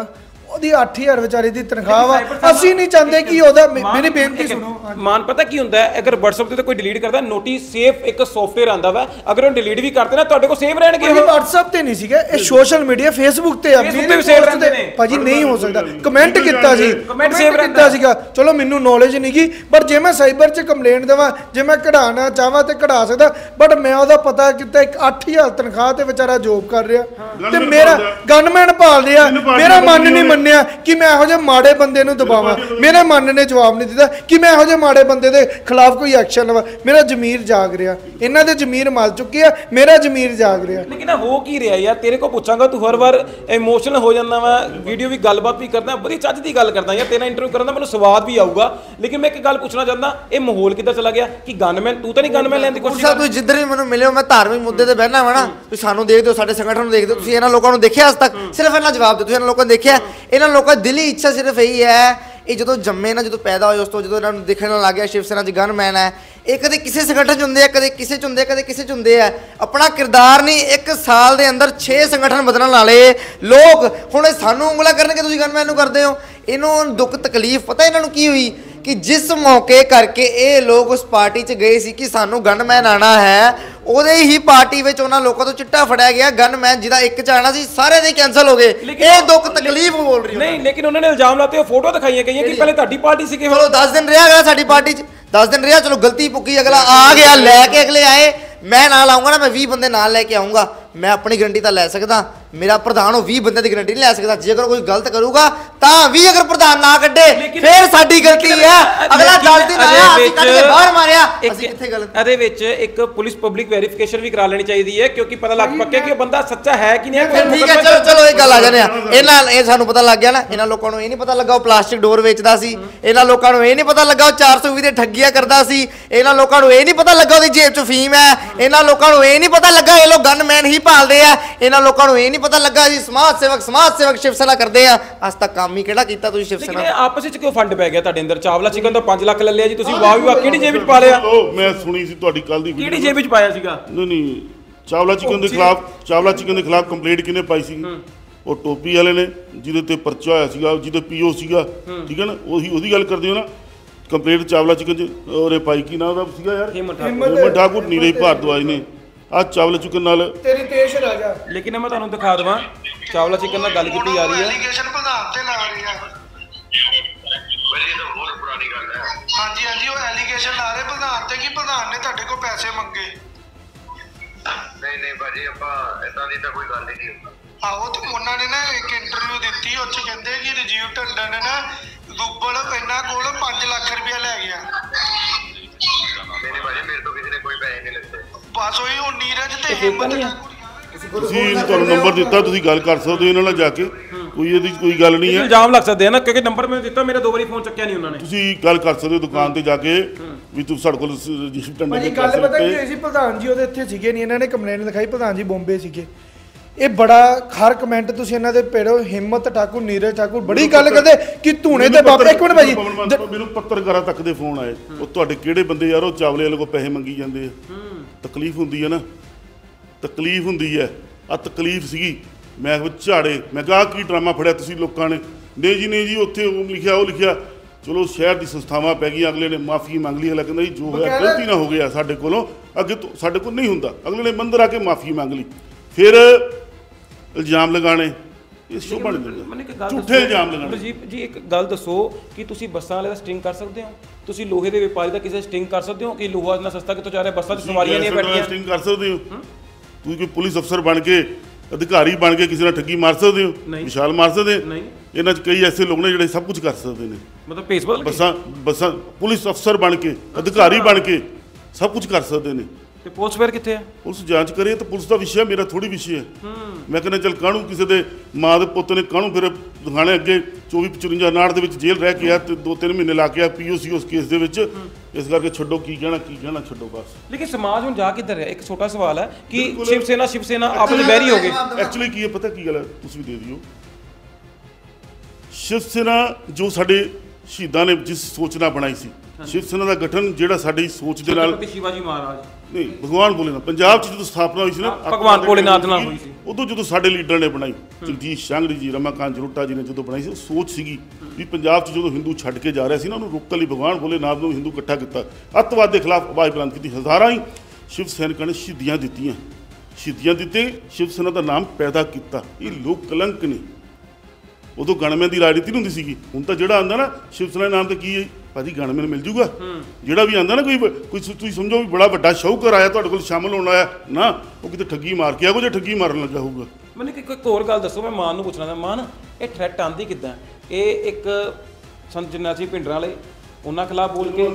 ਉਹਦੀ 8000 ਵਿਚਾਰੇ ਦੀ ਤਨਖਾਹ ਵਾ। ਅਸੀਂ ਨਹੀਂ ਚਾਹੁੰਦੇ ਕਿ ਉਹਦਾ ਮੇਰੀ ਬੇਨਤੀ ਸੁਣੋ। ਮਾਨ ਪਤਾ ਕੀ ਹੁੰਦਾ ਹੈ, ਅਗਰ WhatsApp ਤੇ ਕੋਈ ਡਿਲੀਟ ਕਰਦਾ ਨੋਟਿਸ ਸੇਵ ਇੱਕ ਸੌਫਟਵੇਅਰ ਆਂਦਾ ਵਾ, ਅਗਰ ਉਹ ਡਿਲੀਟ ਵੀ ਕਰਦੇ ਨਾ ਤੁਹਾਡੇ ਕੋਲ ਸੇਵ ਰਹਿਣਗੇ। ਇਹ WhatsApp ਤੇ ਨਹੀਂ ਸੀਗਾ, ਇਹ ਸੋਸ਼ਲ ਮੀਡੀਆ Facebook ਤੇ ਆ। Facebook ਤੇ ਸੇਵ ਰਹਿੰਦੇ ਨੇ ਭਾਜੀ ਨਹੀਂ ਹੋ ਸਕਦਾ। ਕਮੈਂਟ ਕੀਤਾ ਸੀ, ਕਮੈਂਟ ਸੇਵ ਕੀਤਾ ਸੀਗਾ, ਚਲੋ ਮੈਨੂੰ ਨੌਲੇਜ ਨਹੀਂ ਗਈ, ਪਰ ਜੇ ਮੈਂ ਸਾਈਬਰ 'ਚ ਕੰਪਲੇਂਟ ਦੇਵਾਂ, ਜੇ ਮੈਂ ਕਢਾਉਣਾ ਚਾਹਾਂ ਤੇ ਕਢਾ ਸਕਦਾ, ਬਟ ਮੈਂ ਉਹਦਾ ਪਤਾ ਕੀਤਾ ਇੱਕ 8000 ਤਨਖਾਹ ਤੇ ਵਿਚਾਰਾ ਜੋਬ ਕਰ ਰਿਹਾ ਤੇ ਮੇਰਾ ਗਨਮੈਨ ਭਾਲ ਰਿਹਾ। ਮੇਰਾ ਮਨ ਨਹੀਂ ਮੰਨਿਆ ਕਿ ਮੈਂ ਇਹੋ ਜਿਹੇ ਮਾੜੇ ਬੰਦੇ ਨੂੰ ਦਬਾਵਾਂ। ਮੇਰੇ ਮਨ ਨੇ ਜਵਾਬ ਨਹੀਂ ਦਿੱਤਾ ਕਿ ਮੈਂ ਇਹੋ ਜਿਹੇ ਮਾੜੇ ਬੰਦੇ ਦੇ ਖਿਲਾਫ ਕੋਈ ਐਕਸ਼ਨ ਲਵਾਂ। ਮੇਰਾ ਜ਼ਮੀਰ ਜਾਗ ਰਿਹਾ, ਇਹਨਾਂ ਦੇ ਜ਼ਮੀਰ ਮਰ ਚੁੱਕੇ ਆ, ਮੇਰਾ ਜ਼ਮੀਰ ਜਾਗ ਰਿਹਾ। ਲੇਕਿਨ ਹੋ ਕੀ ਰਿਹਾ ਯਾਰ, ਤੇਰੇ ਕੋਲ ਪੁੱਛਾਂਗਾ ਤੂੰ ਹਰ ਵਾਰ ਇਮੋਸ਼ਨਲ ਹੋ ਜਾਂਦਾ ਵਾ, ਵੀਡੀਓ ਵੀ ਗੱਲਬਾਤ ਵੀ ਕਰਦਾ, ਬੜੀ ਚੱਜ ਦੀ ਗੱਲ ਕਰਦਾ ਯਾਰ, ਤੇਰਾ ਇੰਟਰਵਿਊ ਕਰਨ ਦਾ ਮੈਨੂੰ ਸਵਾਦ ਵੀ ਆਊਗਾ। ਲੇਕਿਨ ਮੈਂ ਇੱਕ ਗੱਲ ਪੁੱਛਣਾ ਚਾਹੁੰਦਾ, ਇਹ ਮਾਹੌਲ ਕਿੱਦਾਂ ਚਲਾ ਗਿਆ ਕਿ ਗਨਮੈਨ ਤੂੰ ਤਾਂ ਨਹੀਂ ਗਨਮੈਨ ਲੈਣ ਦੀ ਕੋਸ਼ਿਸ਼ ਕਰ? ਤੁਸੀਂ ਜਿੱਧਰ ਵੀ ਮੈਨੂੰ ਮਿਲਿਓ, ਮੈਂ ਧਾਰਮਿਕ ਮੁੱਦੇ ਤੇ ਬਹਿਣਾ ਵਾ ਨਾ, ਤੁਸੀਂ ਸਾਨੂੰ ਦੇਖਦੇ ਹੋ, ਸਾਡੇ ਸੰਗਠਨ ਨੂੰ ਦੇਖਦੇ ਹੋ, ਤੁਸੀਂ ਇਹਨਾਂ ਲੋਕਾਂ ਨੂੰ ਦੇਖਿਆ ਅੱਜ ਤੱਕ? ਸਿਰਫ ਇਹਨਾਂ ਜਵਾਬ ਦਿਓ, ਤੁਸੀਂ ਇਹਨਾਂ ਲੋਕਾਂ ਨੂੰ ਦੇਖਿਆ? ਇਹਨਾਂ ਲੋਕਾਂ ਦੀ ਦਿਲੀ ਇੱਛਾ ਸਿਰਫ ਇਹੀ ਹੈ, ਇਹ ਜਦੋਂ ਜੰਮੇ ਨਾ, ਜਦੋਂ ਪੈਦਾ ਹੋਏ ਉਸ ਤੋਂ ਜਦੋਂ ਇਹਨਾਂ ਨੂੰ ਦੇਖਣ ਲੱਗ ਗਿਆ ਸ਼ਿਵ ਸੈਨਾ 'ਚ ਗਨਮੈਨ ਹੈ, ਇਹ ਕਦੇ ਕਿਸੇ ਸੰਗਠਨ 'ਚ ਹੁੰਦੇ ਆ, ਕਦੇ ਕਿਸੇ 'ਚ ਹੁੰਦੇ, ਕਦੇ ਕਿਸੇ 'ਚ ਹੁੰਦੇ ਆ। ਆਪਣਾ ਕਿਰਦਾਰ ਨਹੀਂ, 1 ਸਾਲ ਦੇ ਅੰਦਰ 6 ਸੰਗਠਨ ਬਦਲਣ ਵਾਲੇ ਲੋਕ ਹੁਣ ਇਹ ਸਾਨੂੰ ਉਂਗਲਾ ਕਰਨਗੇ, ਤੁਸੀਂ ਗਨਮੈਨ ਨੂੰ ਕਰਦੇ ਹੋ। ਇਹਨੂੰ ਦੁੱਖ ਤਕਲੀਫ ਪਤਾ ਇਹਨਾਂ ਨੂੰ ਕੀ ਹੋਈ ਕਿ ਜਿਸ ਮੌਕੇ ਕਰਕੇ ਇਹ ਲੋਕ ਉਸ ਪਾਰਟੀ 'ਚ ਗਏ ਸੀ ਕਿ ਸਾਨੂੰ ਗਨਮੈਨ ਆਣਾ ਹੈ, ਉਹਦੇ ਹੀ ਪਾਰਟੀ ਵਿੱਚ ਉਹਨਾਂ ਲੋਕਾਂ ਤੋਂ ਚਿੱਟਾ ਫੜਿਆ ਗਿਆ। ਗਨਮੈਨ ਜਿਹਦਾ ਇੱਕ 'ਚ ਆਣਾ ਸੀ, ਸਾਰੇ ਦੇ ਕੈਂਸਲ ਹੋ ਗਏ। ਇਹ ਦੁੱਖ ਤਕਲੀਫ ਬੋਲ ਰਹੀ ਨਹੀਂ, ਲੇਕਿਨ ਉਹਨਾਂ ਨੇ ਇਲਜ਼ਾਮ ਲਾਤੇ, ਉਹ ਫੋਟੋ ਦਿਖਾਈਆਂ ਗਈਆਂ ਕਿ ਪਹਿਲੇ ਤੁਹਾਡੀ ਪਾਰਟੀ ਸੀ। ਚਲੋ 10 ਦਿਨ ਰਿਹਾ ਅਗਲਾ ਸਾਡੀ ਪਾਰਟੀ 'ਚ, 10 ਦਿਨ ਰਿਹਾ, ਚਲੋ ਗਲਤੀ ਪੁੱਕੀ, ਅਗਲਾ ਆ ਗਿਆ, ਲੈ ਕੇ ਅਗਲੇ ਆਏ। ਮੈਂ ਨਾਲ ਆਉਂਗਾ ਨਾ, ਮੈਂ 20 ਬੰਦੇ ਨਾਲ ਲੈ ਕੇ ਆਉਂਗਾ, ਮੈਂ ਆਪਣੀ ਗਰੰਟੀ ਤਾਂ ਲੈ ਸਕਦਾ, ਮੇਰਾ ਪ੍ਰਧਾਨ ਉਹ 20 ਬੰਦੇ ਦੀ ਗਰੰਟੀ ਨਹੀਂ ਲੈ ਸਕਦਾ। ਜੇ ਅਗਰ ਕੋਈ ਗਲਤ ਕਰੂਗਾ ਤਾਂ ਵੀ ਅਗਰ ਪ੍ਰਧਾਨ ਨਾ ਕੱਢੇ ਫਿਰ ਸਾਡੀ ਗਲਤੀ ਹੈ। ਅਗਲਾ 10 ਦਿਨ ਆਇਆ, ਅਸੀਂ ਕੱਢ ਕੇ ਬਾਹਰ ਮਾਰਿਆ, ਅਸੀਂ ਕਿੱਥੇ ਗਲਤ? ਇਹਦੇ ਵਿੱਚ ਇੱਕ ਪੁਲਿਸ ਪਬਲਿਕ ਵੈਰੀਫਿਕੇਸ਼ਨ ਵੀ ਕਰਾ ਲੈਣੀ ਚਾਹੀਦੀ ਹੈ, ਕਿਉਂਕਿ ਪਤਾ ਲੱਗ ਪੱਕੇ ਕਿ ਉਹ ਬੰਦਾ ਸੱਚਾ ਹੈ ਕਿ ਨਹੀਂ ਹੈ। ਠੀਕ ਹੈ, ਚਲੋ ਇਹ ਗੱਲ ਆ ਜਾਂਦੇ ਆ। ਇਹ ਸਾਨੂੰ ਪਤਾ ਲੱਗ ਗਿਆ ਨਾ, ਇਹਨਾਂ ਲੋਕਾਂ ਨੂੰ ਇਹ ਨਹੀਂ ਪਤਾ ਲੱਗਾ ਉਹ ਪਲਾਸਟਿਕ ਡੋਰ ਵੇਚਦਾ ਸੀ, ਇਹਨਾਂ ਲੋਕਾਂ ਨੂੰ ਇਹ ਨਹੀਂ ਪਤਾ ਲੱਗਾ ਉਹ 420 ਦੇ ਠੱਗੀਆਂ ਕਰਦਾ ਸੀ, ਇਹਨਾਂ ਲੋਕਾਂ ਨੂੰ ਇਹ ਨਹੀਂ ਪਤਾ ਲੱਗਾ ਉਹਦੀ ਜੇਬ 'ਚ ਫੀਮ ਹੈ, ਇਹਨਾਂ ਲੋਕਾਂ ਨੂੰ ਇਹ ਨਹੀਂ ਪਤਾ ਲੱਗਾ ਇਹ ਲੋਕ ਗਨਮੈਨ ਹੀ ਭਾਲਦੇ ਆ, ਇਹਨਾਂ ਲੋਕਾਂ ਨੂੰ ਇਹ ਨਹੀਂ ਪਤਾ ਲੱਗਾ ਜੀ ਸਮਾਜ ਸੇਵਕ ਸ਼ਿਵ ਸੈਨਾ ਕਰਦੇ ਆ। ਅੱਜ ਤੱਕ ਕੰਮ ਹੀ ਕਿਹੜਾ ਕੀਤਾ ਤੁਸੀਂ ਸ਼ਿਵ ਸੈਨਾ? ਆਪਸ ਵਿੱਚ ਕਿਉਂ ਫੰਡ ਪੈ ਗਿਆ ਤੁਹਾਡੇ ਅੰਦਰ? ਚਾਵਲਾ ਚਿਕਨ ਤੋਂ 5 ਲੱਖ ਲੈ ਲਿਆ ਜੀ ਤੁਸੀਂ, ਵਾਹ ਵੀ ਵਾਹ, ਕਿਹੜੀ ਜੇਬ ਵਿੱਚ ਪਾ ਲਿਆ? ਉਹ ਮੈਂ ਸੁਣੀ ਸੀ ਤੁਹਾਡੀ ਕੱਲ ਦੀ ਕਿਹੜੀ ਜੇਬ ਵਿੱਚ ਪਾਇਆ ਸੀਗਾ? ਨਹੀਂ ਚਾਵਲਾ ਚਿਕਨ ਦੇ ਖਿਲਾਫ ਕੰਪਲੇਂਟ ਕਿਹਨੇ ਪਾਈ ਸੀ? ਉਹ ਟੋਪੀ ਵਾਲੇ ਨੇ, ਜਿਹਦੇ ਤੇ ਪਰਚਾ ਹੋਇਆ ਸੀਗਾ, ਜਿਹਦੇ ਪੀਓ ਸੀਗਾ, ਠੀਕ ਹੈ ਨਾ, ਉਹਦੀ ਗੱਲ ਕਰਦੇ ਹੋ ਨਾ। ਕੰਪਲੇਂਟ ਚਾਵਲਾ ਚਿਕਨ 'ਚ ਉਹਨੇ ਪਾਈ, ਕੀ ਨਾ ਉਹਦਾ ਸੀਗਾ ਯਾਰ, ਹਿੰਮਤ ਠਾਕੁਰ, ਨੀਰਜ ਭਾਰਦਵਾਜ ਨੇ। ਆ ਚਾਵਲਾ ਚਿਕਨ ਨਾਲ ਤੇਰੀ ਤੇਸ਼ ਰਾਜਾ। ਲੇਕਿਨ ਮੈਂ ਤੁਹਾਨੂੰ ਦਿਖਾ ਦਵਾਂ, ਚਾਵਲਾ ਚਿਕਨ ਨਾਲ ਗੱਲ ਕੀਤੀ ਜਾ ਰਹੀ ਹੈ। ਐਲੀਗੇਸ਼ਨ ਪ੍ਰਧਾਨ ਤੇ ਲਾ ਰਹੀ ਆ। ਹਾਂਜੀ ਹਾਂਜੀ, ਉਹ ਐਲੀਗੇਸ਼ਨ ਲਾ ਰਹੇ ਪ੍ਰਧਾਨ ਤੇ ਕਿ ਪ੍ਰਧਾਨ ਨੇ ਤੁਹਾਡੇ ਕੋਲ ਪੈਸੇ ਮੰਗੇ। ਨਹੀਂ ਭਾਜੀ, ਆਪਾਂ ਇਦਾਂ ਦੀ ਤਾਂ ਕੋਈ ਗੱਲ ਹੀ ਨਹੀਂ। ਆਹੋ, ਤੇ ਉਹਨਾਂ ਨੇ ਨਾ ਇੱਕ ਇੰਟਰਵਿਊ ਦਿੱਤੀ, ਉਹ 'ਚ ਕਹਿੰਦੇ ਕਿ ਰਾਜੀਵ ਟੰਡਨ ਨੇ ਨਾ ਦੁੱਬਲ ਇਹਨਾਂ ਕੋਲ 5 ਲੱਖ ਰੁਪਇਆ ਲੈ ਗਿਆ। ਨਹੀਂ ਭਾਜੀ, ਮੇਰੇ ਤੋਂ ਕਿਸੇ ਨੇ ਕੋਈ ਪੈਸੇ ਨਹੀਂ ਲਿੱਤੇ। ਬਸ ਉਹੀ ਉਹ ਨੀਰਜ ਤੇ ਹਿੰਮਤ ਤੁਸੀਂ ਤੁਹਾਨੂੰ ਨੰਬਰ ਦਿੱਤਾ, ਤੁਸੀਂ ਗੱਲ ਕਰ ਸਕਦੇ ਹੋ ਇਹਨਾਂ ਨਾਲ ਜਾ ਕੇ, ਕੋਈ ਇਹਦੀ ਕੋਈ ਗੱਲ ਨਹੀਂ ਹੈ। ਇਲਜ਼ਾਮ ਲੱਗ ਸਕਦੇ ਆ ਨਾ, ਕਿਉਂਕਿ ਨੰਬਰ ਮੈਂ ਦਿੱਤਾ, ਮੇਰਾ 2 ਵਾਰੀ ਫੋਨ ਚੱਕਿਆ ਨਹੀਂ ਉਹਨਾਂ ਨੇ। ਤੁਸੀਂ ਗੱਲ ਕਰ ਸਕਦੇ ਹੋ ਦੁਕਾਨ ਤੇ ਜਾ ਕੇ ਵੀ ਤੂੰ ਸਾਡੇ ਕੋਲ ਰਜਿਸਟਰ ਟੰਡੇ ਭਾਜੀ ਗੱਲ ਪਤਾ ਕੀ ਹੋਈ ਸੀ, ਪ੍ਰਧਾਨ ਜੀ ਉਹਦੇ ਇੱਥੇ ਸੀਗੇ ਨਹੀਂ, ਇਹਨਾਂ ਨੇ ਕੰਪਲੇਂਟ ਲਿਖਾਈ, ਪ੍ਰਧਾਨ ਜੀ ਬੰਬੇ ਸੀਗੇ। ਇਹ ਬੜਾ ਹਰ ਕਮੈਂਟ ਤੁਸੀਂ ਇਹਨਾਂ ਦੇ ਪੇੜੋ, ਹਿੰਮਤ ਠਾਕੁਰ, ਨੀਰਜ ਠਾਕੁਰ ਬੜੀ ਗੱਲ ਕਰਦੇ ਕਿ ਧੂਣੇ ਤੇ ਬਾਬਾ। ਇੱਕ ਮਿੰਟ ਭਾਜੀ, ਮੈਨੂੰ ਪੱਤਰਕਾਰਾਂ ਤੱਕ ਦੇ ਫੋਨ ਆਏ, ਉਹ ਤੁਹਾਡੇ ਕਿਹੜੇ ਬੰਦੇ ਯਾਰ ਉਹ ਚਾਵਲੇ ਵਾਲੇ ਕੋਲ ਪੈਸੇ ਮੰਗੀ ਜਾਂਦੇ ਆ। ਤਕਲੀਫ ਹੁੰਦੀ ਹੈ ਨਾ, ਤਕਲੀਫ ਹੁੰਦੀ ਹੈ। ਆ ਤਕਲੀਫ ਸੀਗੀ, ਮੈਂ ਝਾੜੇ, ਮੈਂ ਕਿਹਾ ਕੀ ਡਰਾਮਾ ਫੜਿਆ ਤੁਸੀਂ ਲੋਕਾਂ ਨੇ? ਨਹੀਂ ਜੀ ਉੱਥੇ ਉਹ ਲਿਖਿਆ। ਚਲੋ ਸ਼ਹਿਰ ਦੀ ਸੰਸਥਾਵਾਂ ਪੈ ਗਈਆਂ, ਅਗਲੇ ਨੇ ਮਾਫੀ ਮੰਗ ਲਈ, ਅਗਲਾ ਕਹਿੰਦਾ ਜੀ ਜੋ ਹੋਇਆ ਗਲਤੀ ਨਾ ਹੋ ਗਿਆ ਸਾਡੇ ਕੋਲੋਂ, ਅੱਗੇ ਤੋਂ ਸਾਡੇ ਕੋਲ ਨਹੀਂ ਹੁੰਦਾ। ਅਗਲੇ ਨੇ ਮੰਦਰ ਆ ਕੇ ਮਾਫੀ ਮੰਗ ਲਈ, ਫਿਰ ਇਲਜ਼ਾਮ ਲਗਾਣੇ, ਇਹ ਸ਼ੋਭਾ ਨਹੀਂ ਦਿੰਦਾ, ਝੂਠੇ ਇਲਜ਼ਾਮ ਲਗਾਣੇ। ਰਜੀਵ ਜੀ ਇੱਕ ਗੱਲ ਦੱਸੋ ਕਿ ਤੁਸੀਂ ਬੱਸਾਂ ਵਾਲੇ ਦਾ ਸਟਿੰਗ ਕਰ ਸਕਦੇ ਹੋ? ਤੁਸੀਂ ਲੋਹੇ ਦੇ ਵਪਾਰੀ ਦਾ ਕਿਸੇ ਸਟਿੰਗ ਕਰ ਸਕਦੇ ਹੋ ਕਿ ਲੋਹਾ ਇੰਨਾ ਸਸਤਾ ਕਿੱਥੋਂ ਜਾ ਰਿਹਾ, ਬੱਸਾਂ 'ਚ ਸਵਾਰੀਆਂ ਨਹੀਂ ਬੈਠੀਆਂ? ਸਟਿੰਗ ਕਰ ਸਕਦੇ ਹੋ? ਤੁਸੀਂ ਕੋਈ ਪੁਲਿਸ ਅਫਸਰ ਬਣ ਕੇ, ਅਧਿਕਾਰੀ ਬਣ ਕੇ ਕਿਸੇ ਨਾਲ ਠੱਗੀ ਮਾਰ ਸਕਦੇ ਹੋ? ਵਿਸ਼ਾਲ ਮਾਰ ਸਕਦੇ? ਇਹਨਾਂ 'ਚ ਕਈ ਐਸੇ ਲੋਕ ਨੇ ਜਿਹੜੇ ਸਭ ਕੁਝ ਕਰ ਸਕਦੇ ਨੇ। ਮਤਲਬ ਭੇਸ ਬਦਲ ਬੱਸਾਂ ਪੁਲਿਸ ਅਫਸਰ ਬਣ ਕੇ, ਅਧਿਕਾਰੀ ਬਣ ਕੇ ਸਭ ਕੁਝ ਕਰ ਸਕਦੇ ਨੇ। ਤੇ ਪੁਲਿਸ ਫਿਰ ਕਿੱਥੇ ਹੈ? ਪੁਲਿਸ ਜਾਂਚ ਕਰੇ ਤਾਂ ਪੁਲਿਸ ਦਾ ਵਿਸ਼ਾ, ਮੇਰਾ ਥੋੜੀ ਵਿਸ਼ਾ ਹੈ। ਮੈਂ ਕਹਿੰਦਾ ਚੱਲ ਕਾਹਨੂੰ ਕਿਸੇ ਦੇ ਮਾਂ ਦੇ ਪੁੱਤ ਨੇ ਕਾਹਨੂੰ ਫਿਰ ਦਿਖਾਣੇ ਅੱਗੇ 24-55 ਨਾੜ ਦੇ ਵਿੱਚ ਜੇਲ੍ਹ ਰਹਿ ਕੇ ਆ ਤੇ 2-3 ਮਹੀਨੇ ਲਾ ਕੇ ਆ POC ਉਸ ਕੇਸ ਦੇ ਵਿੱਚ। ਇਸ ਕਰਕੇ ਛੱਡੋ, ਕੀ ਕਹਿਣਾ ਛੱਡੋ ਬਸ। ਲੇਕਿਨ ਸਮਾਜ ਹੁਣ ਜਾ ਕਿੱਧਰ ਹੈ? ਇੱਕ ਛੋਟਾ ਸਵਾਲ ਹੈ ਕਿ ਸ਼ਿਵ ਸੈਨਾ ਆਪਸ ਵਿੱਚ ਬਹਿਰੀ ਹੋ ਗਏ। ਐਕਚੁਅਲੀ ਕੀ ਹੈ ਪਤਾ ਕੀ ਗੱਲ ਹੈ, ਤੁਸੀਂ ਵੀ ਦੇ ਦਿਓ। ਸ਼ਿਵ ਸੈਨਾ ਜੋ ਸਾਡੇ ਸ਼ਹੀਦਾਂ ਨੇ ਜਿਸ ਸੋਚ ਨਾਲ ਬਣਾਈ ਸੀ ਸ਼ਿਵ ਸੈਨਾ ਦਾ ਗਠਨ ਜਿਹੜਾ ਸਾਡੀ ਸੋਚ ਦੇ ਨਾਲ ਸ਼ਿਵਾਜੀ ਮਹਾਰਾਜ ਨਹੀਂ ਭਗਵਾਨ ਭੋਲੇਨਾਥ ਪੰਜਾਬ 'ਚ ਜਦੋਂ ਸਥਾਪਨਾ ਹੋਈ ਸੀ ਨਾ ਭਗਵਾਨ ਭੋਲੇਨਾਥ ਨਾਲ ਹੋਈ ਸੀ, ਉਦੋਂ ਜਦੋਂ ਸਾਡੇ ਲੀਡਰ ਨੇ ਬਣਾਈ, ਜਗਜੀਤ ਸ਼ਾਂਗੜੀ ਜੀ, ਰਮਾਕਾਂਤ ਜਲੋਟਾ ਜੀ ਨੇ ਜਦੋਂ ਬਣਾਈ ਸੀ, ਉਹ ਸੋਚ ਸੀਗੀ ਵੀ ਪੰਜਾਬ 'ਚ ਜਦੋਂ ਹਿੰਦੂ ਛੱਡ ਕੇ ਜਾ ਰਿਹਾ ਸੀ ਨਾ, ਉਹਨੂੰ ਰੋਕਣ ਲਈ ਭਗਵਾਨ ਭੋਲੇਨਾਥ ਨੂੰ ਹਿੰਦੂ ਇਕੱਠਾ ਕੀਤਾ, ਅੱਤਵਾਦ ਦੇ ਖਿਲਾਫ ਆਵਾਜ਼ ਬੁਲੰਦ ਕੀਤੀ। ਹਜ਼ਾਰਾਂ ਹੀ ਸ਼ਿਵ ਸੈਨਿਕਾਂ ਨੇ ਸ਼ਹੀਦੀਆਂ ਦਿੱਤੀਆਂ, ਸ਼ਹੀਦੀਆਂ ਦਿੱਤੇ, ਸ਼ਿਵ ਸੈਨਾ ਦਾ ਨਾਮ ਪੈਦਾ ਕੀਤਾ। ਇਹ ਲੋਕ ਕਲੰਕ ਨੇ। ਉਦੋਂ ਗਣਮੈਨ ਦੀ ਰਾਜਨੀਤੀ ਨਹੀਂ ਹੁੰਦੀ ਸੀਗੀ। ਹੁਣ ਤਾਂ ਜਿਹੜਾ ਆਉਂਦਾ ਨਾ ਸ਼ਿਵ ਸੈਨਾ ਨਾਮ ਤੇ ਕੀ ਹੈ ਭਾਜੀ, ਗਣਮੈਨ ਮਿਲ ਜੂਗਾ। ਜਿਹੜਾ ਵੀ ਆਉਂਦਾ ਨਾ ਕੋਈ ਤੁਸੀਂ ਸਮਝੋ ਵੀ ਬੜਾ ਵੱਡਾ ਸ਼ੌਕਰ ਆਇਆ ਤੁਹਾਡੇ ਕੋਲ ਸ਼ਾਮਲ ਹੋਣ ਆਇਆ ਨਾ, ਉਹ ਕਿਤੇ ਠੱਗੀ ਮਾਰ ਕੇ ਆਊਗਾ ਜਾਂ ਠੱਗੀ ਮਾਰਨ ਲੱਗਾ ਹੋਊਗਾ। ਮੈਨੂੰ ਇੱਕ ਹੋਰ ਗੱਲ ਦੱਸੋ, ਮੈਂ ਮਾਨ ਨੂੰ ਪੁੱਛਣਾ ਦਾ, ਮਾਨ ਇਹ ਥ੍ਰੈਟ ਆਂਦੀ ਕਿੱਦਾਂ? ਇਹ ਇੱਕ ਸੰਤ ਜਰਨੈਲ ਸਿੰਘ ਭਿੰਡਰਾਂ ਵਾਲੇ ਉਹਨਾਂ ਖਿਲਾਫ ਬੋਲ ਕੇ,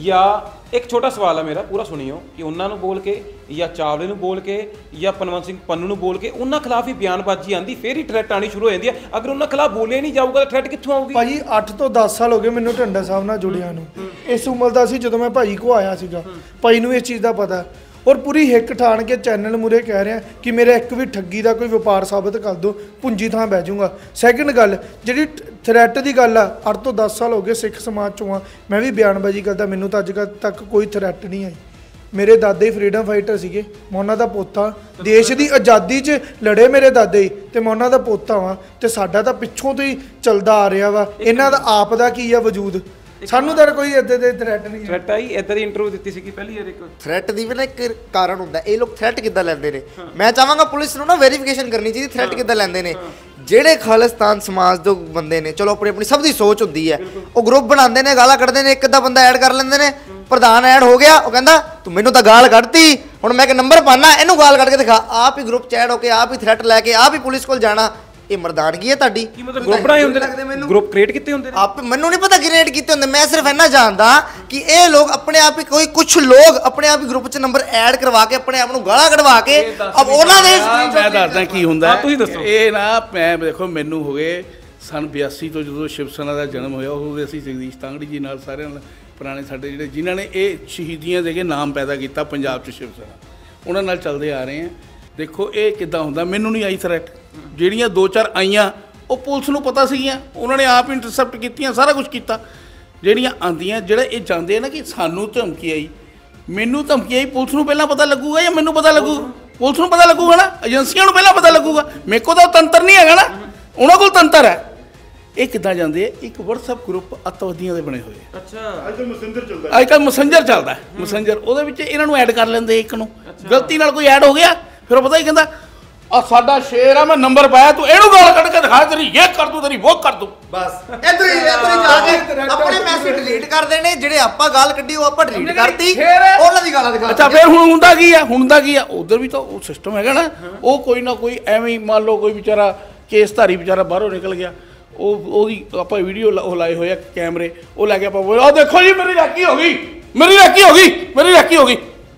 ਜਾਂ ਇੱਕ ਛੋਟਾ ਸਵਾਲ ਹੈ ਮੇਰਾ, ਪੂਰਾ ਸੁਣਿਓ, ਕਿ ਉਹਨਾਂ ਨੂੰ ਬੋਲ ਕੇ ਜਾਂ ਚਾਵਲੇ ਨੂੰ ਬੋਲ ਕੇ ਜਾਂ ਪਨਵੰਤ ਸਿੰਘ ਪੰਨੂ ਨੂੰ ਬੋਲ ਕੇ ਉਹਨਾਂ ਖਿਲਾਫ ਹੀ ਬਿਆਨਬਾਜ਼ੀ ਆਂਦੀ, ਫਿਰ ਹੀ ਥ੍ਰੈਟ ਆਣੀ ਸ਼ੁਰੂ ਹੋ ਜਾਂਦੀ ਹੈ। ਅਗਰ ਉਹਨਾਂ ਖਿਲਾਫ ਬੋਲੇ ਨਹੀਂ ਜਾਊਗਾ ਤਾਂ ਥ੍ਰੈਟ ਕਿੱਥੋਂ ਆਊਗੀ? ਭਾਜੀ 8 ਤੋਂ 10 ਸਾਲ ਹੋ ਗਏ ਮੈਨੂੰ ਟੰਡਾ ਸਾਹਿਬ ਨਾਲ ਜੁੜਿਆ ਨੂੰ। ਇਸ ਉਮਰ ਦਾ ਸੀ ਜਦੋਂ ਮੈਂ ਭਾਈ ਕੋ ਆਇਆ ਸੀਗਾ। ਭਾਈ ਨੂੰ ਇਸ ਚੀਜ਼ ਦਾ ਪਤਾ, ਔਰ ਪੂਰੀ ਹਿੱਕ ਠਾਣ ਕੇ ਚੈਨਲ ਮੂਰੇ ਕਹਿ ਰਿਹਾ ਕਿ ਮੇਰਾ ਇੱਕ ਵੀ ਠੱਗੀ ਦਾ ਕੋਈ ਵਪਾਰ ਸਾਬਤ ਕਰ ਦਿਓ, ਪੁੰਜੀ ਥਾਂ ਬਹਿ ਜਾਊਗਾ। ਸੈਕਿੰਡ ਗੱਲ, ਜਿਹੜੀ ਥ੍ਰੈਟ ਦੀ ਗੱਲ ਆ, 8 ਤੋਂ 10 ਸਾਲ ਹੋ ਗਏ ਸਿੱਖ ਸਮਾਜ ਚੋਂ ਆ, ਮੈਂ ਵੀ ਬਿਆਨਬਾਜ਼ੀ ਕਰਦਾ, ਮੈਨੂੰ ਤਾਂ ਅੱਜ ਤੱਕ ਕੋਈ ਥ੍ਰੈਟ ਨਹੀਂ ਆਈ। ਮੇਰੇ ਦਾਦੇ ਹੀ ਫਰੀडम ਫਾਈਟਰ ਸੀਗੇ, ਮੈਂ ਉਹਨਾਂ ਦਾ ਪੋਤਾ, ਦੇਸ਼ ਦੀ ਆਜ਼ਾਦੀ 'ਚ ਲੜੇ ਮੇਰੇ ਦਾਦੇ ਹੀ, ਤੇ ਮੈਂ ਉਹਨਾਂ ਦਾ ਪੋਤਾ ਵਾਂ, ਤੇ ਸਾਡਾ ਤਾਂ ਪਿੱਛੋਂ ਤੋਂ ਹੀ ਚੱਲਦਾ ਆ ਰਿਹਾ ਵਾ। ਇਹਨਾਂ ਦਾ ਆਪ ਦਾ ਕੀ ਆ ਵਜੂਦ, ਸਾਨੂੰ ਤਾਂ ਕੋਈ ਇੱਦਾਂ ਦੇ ਥ੍ਰੈਟ ਨਹੀਂ। ਥ੍ਰੈਟ ਆਈ ਇੱਦਾਂ ਦੀ ਇੰਟਰਵਿਊ ਦਿੱਤੀ ਸੀਗੀ ਪਹਿਲੀ ਵਾਰ। ਇੱਕ ਥ੍ਰੈਟ ਦੀ ਵੀ ਨਾ ਇੱਕ ਕਾਰਨ ਹੁੰਦਾ, ਇਹ ਲੋਕ ਥ੍ਰੈਟ ਕਿੱਦਾਂ ਲੈਂਦੇ ਨੇ। ਮੈਂ ਚਾਹਾਂਗਾ ਪੁਲਿਸ ਨੂੰ ਨਾ ਵੈਰੀਫਿਕੇਸ਼ਨ ਕਰਨੀ ਚਾਹੀਦੀ ਥ੍ਰੈਟ ਕਿੱਦਾਂ ਲੈਂਦੇ ਨੇ। ਜਿਹੜੇ ਖਾਲਿਸਤਾਨ ਸਮਾਜ ਦੇ ਬੰਦੇ ਨੇ, ਚਲੋ ਆਪਣੀ ਆਪਣੀ ਸਭ ਦੀ ਸੋਚ ਹੁੰਦੀ ਹੈ, ਉਹ ਗਰੁੱਪ ਬਣਾਉਂਦੇ ਨੇ, ਗਾਲਾਂ ਕੱਢਦੇ ਨੇ, ਇੱਕ ਅੱਧਾ ਬੰਦਾ ਐਡ ਕਰ ਲੈਂਦੇ ਨੇ, ਪ੍ਰਧਾਨ ਐਡ ਹੋ ਗਿਆ, ਉਹ ਕਹਿੰਦਾ ਤੂੰ ਮੈਨੂੰ ਤਾਂ ਗਾਲ ਕੱਢਤੀ, ਹੁਣ ਮੈਂ ਇੱਕ ਨੰਬਰ ਪਾਣਾ, ਇਹਨੂੰ ਗਾਲ ਕੱਢ ਕੇ ਦਿਖਾ। ਆਪ ਹੀ ਗਰੁੱਪ ਚ ਐਡ ਹੋ ਕੇ, ਆਪ ਹੀ ਥ੍ਰੈਟ ਲੈ ਕੇ, ਆਪ ਹੀ ਪੁਲਿਸ ਕੋਲ ਜਾਣਾ, ਇਹ ਮਰਦਾਨਗੀ ਹੈ ਤੁਹਾਡੀ। ਕੀ ਮਤਲਬ ਗਰੁੱਪ ਬਣਾਏ ਹੁੰਦੇ ਨੇ, ਗਰੁੱਪ ਕ੍ਰੀਏਟ ਕੀਤੇ ਹੁੰਦੇ ਨੇ? ਆਪ ਮੈਨੂੰ ਨਹੀਂ ਪਤਾ ਕ੍ਰੀਏਟ ਕੀਤੇ ਹੁੰਦੇ, ਮੈਂ ਸਿਰਫ ਇੰਨਾ ਜਾਣਦਾ ਕਿ ਇਹ ਲੋਕ ਆਪਣੇ ਆਪ ਹੀ, ਕੁਝ ਲੋਕ ਆਪਣੇ ਆਪ ਹੀ ਗਰੁੱਪ 'ਚ ਨੰਬਰ ਐਡ ਕਰਵਾ ਕੇ ਆਪਣੇ ਆਪ ਨੂੰ ਗਾਲਾਂ ਕਢਵਾ ਕੇ ਅਬ ਉਹਨਾਂ ਦੇ ਮੈਂ ਦੱਸਦਾ ਕੀ ਹੁੰਦਾ। ਤੁਸੀਂ ਦੱਸੋ। ਇਹ ਨਾ ਮੈਂ ਦੇਖੋ, ਮੈਨੂੰ ਹੋ ਗਏ ਸਨ 82 ਤੋਂ ਜਦੋਂ ਸ਼ਿਵ ਸੈਨਾ ਦਾ ਜਨਮ ਹੋਇਆ, ਉਹ ਅਸੀਂ ਜਗਦੀਸ਼ ਤਾਂਗੜੀ ਜੀ ਨਾਲ ਸਾਰਿਆਂ ਨਾਲ ਪੁਰਾਣੇ ਸਾਡੇ ਜਿਹੜੇ ਜਿਨ੍ਹਾਂ ਨੇ ਇਹ ਸ਼ਹੀਦੀਆਂ ਦੇ ਕੇ ਨਾਮ ਪੈਦਾ ਕੀਤਾ ਪੰਜਾਬ 'ਚ ਸ਼ਿਵ ਸੈਨਾ, ਉਹਨਾਂ ਨਾਲ ਚੱਲਦੇ ਆ ਰਹੇ ਆ। ਦੇਖੋ ਇਹ ਕਿੱਦਾਂ ਹੁੰਦਾ, ਮੈਨੂੰ ਨਹੀਂ ਆਈ ਥ੍ਰੈਟ, ਜਿਹੜੀਆਂ 2-4 ਆਈਆਂ ਉਹ ਪੁਲਿਸ ਨੂੰ ਪਤਾ ਸੀਗੀਆਂ, ਉਹਨਾਂ ਨੇ ਆਪ ਇੰਟਰਸੈਪਟ ਕੀਤੀਆਂ, ਸਾਰਾ ਕੁਝ ਕੀਤਾ। ਜਿਹੜੀਆਂ ਆਉਂਦੀਆਂ, ਜਿਹੜੇ ਇਹ ਜਾਂਦੇ ਆ ਨਾ ਕਿ ਸਾਨੂੰ ਧਮਕੀ ਆਈ, ਮੈਨੂੰ ਧਮਕੀ ਆਈ, ਪੁਲਿਸ ਨੂੰ ਪਹਿਲਾਂ ਪਤਾ ਲੱਗੂਗਾ ਜਾਂ ਮੈਨੂੰ ਪਤਾ ਲੱਗੂ? ਪੁਲਿਸ ਨੂੰ ਪਤਾ ਲੱਗੂਗਾ ਨਾ, ਏਜੰਸੀਆਂ ਨੂੰ ਪਹਿਲਾਂ ਪਤਾ ਲੱਗੂਗਾ। ਮੇਰੇ ਕੋਲ ਤਾਂ ਤੰਤਰ ਨਹੀਂ ਹੈਗਾ ਨਾ, ਉਹਨਾਂ ਕੋਲ ਤੰਤਰ ਹੈ। ਇਹ ਕਿੱਦਾਂ ਜਾਂਦੇ ਆ? ਇੱਕ WhatsApp ਗਰੁੱਪ ਅੱਤਵਾਦੀਆਂ ਦੇ ਬਣੇ ਹੋਏ। ਅੱਛਾ, ਅੱਜ ਮੈਸੇਂਜਰ ਚੱਲਦਾ, ਅੱਜ ਕੱਲ੍ਹ ਮੈਸੇਂਜਰ ਚੱਲਦਾ, ਮੈਸੇਂਜਰ, ਉਹਦੇ ਵਿੱਚ ਇਹਨਾਂ ਨੂੰ ਐਡ ਕਰ ਲੈਂਦੇ। ਇੱਕ ਨੂੰ ਗਲਤੀ ਨਾਲ ਕੋਈ ਐਡ ਹੋ ਗਿਆ, ਫਿਰ ਉਹ ਪਤਾ ਹੀ ਕਹਿੰਦਾ ਆ ਸਾਡਾ ਸ਼ੇਰ ਆ, ਮੈਂ ਨੰਬਰ ਪਾਇਆ, ਤੂੰ ਇਹਨੂੰ ਗਾਲ ਕੱਢ ਕੇ ਦਿਖਾ, ਤੇਰੀ ਇਹ ਕਰ ਦੂੰ, ਤੇਰੀ ਉਹ ਕਰ ਦੂੰ। ਬਸ ਇੱਧਰ ਹੀ ਜਾ ਕੇ ਆਪਣੇ ਮੈਸੇਜ ਡਿਲੀਟ ਕਰਦੇ ਨੇ, ਜਿਹੜੇ ਆਪਾਂ ਗਾਲ ਕੱਢੀ ਉਹ ਆਪਾਂ ਡਿਲੀਟ ਕਰਤੀ, ਉਹਨਾਂ ਦੀ ਗਾਲਾਂ ਦਿਖਾ। ਅੱਛਾ, ਫਿਰ ਹੁਣ ਹੁੰਦਾ ਕੀ ਆ? ਹੁੰਦਾ ਕੀ ਆ? ਉਧਰ ਵੀ ਤਾਂ ਉਹ ਸਿਸਟਮ ਹੈਗਾ ਨਾ, ਉਹ ਕੋਈ ਨਾ ਕੋਈ ਐਵੇਂ ਹੀ, ਮੰਨ ਲਓ ਕੋਈ ਵਿਚਾਰਾ ਕੇਸਧਾਰੀ ਵਿਚਾਰਾ ਬਾਹਰੋਂ ਨਿਕਲ ਗਿਆ, ਉਹਦੀ ਆਪਾਂ ਵੀਡੀਓ ਉਹ ਲਾਏ ਹੋਏ ਆ ਕੈਮਰੇ, ਉਹ ਲੈ ਕੇ ਆਪਾਂ ਬੋਲ, ਆਹ ਦੇਖੋ ਜੀ ਮੇਰੀ ਰਾਖੀ ਹੋ ਗਈ, ਮੇਰੀ ਰਾਖੀ ਹੋ ਗਈ, ਮੇਰੀ ਰਾਖੀ ਹੋ ਗਈ।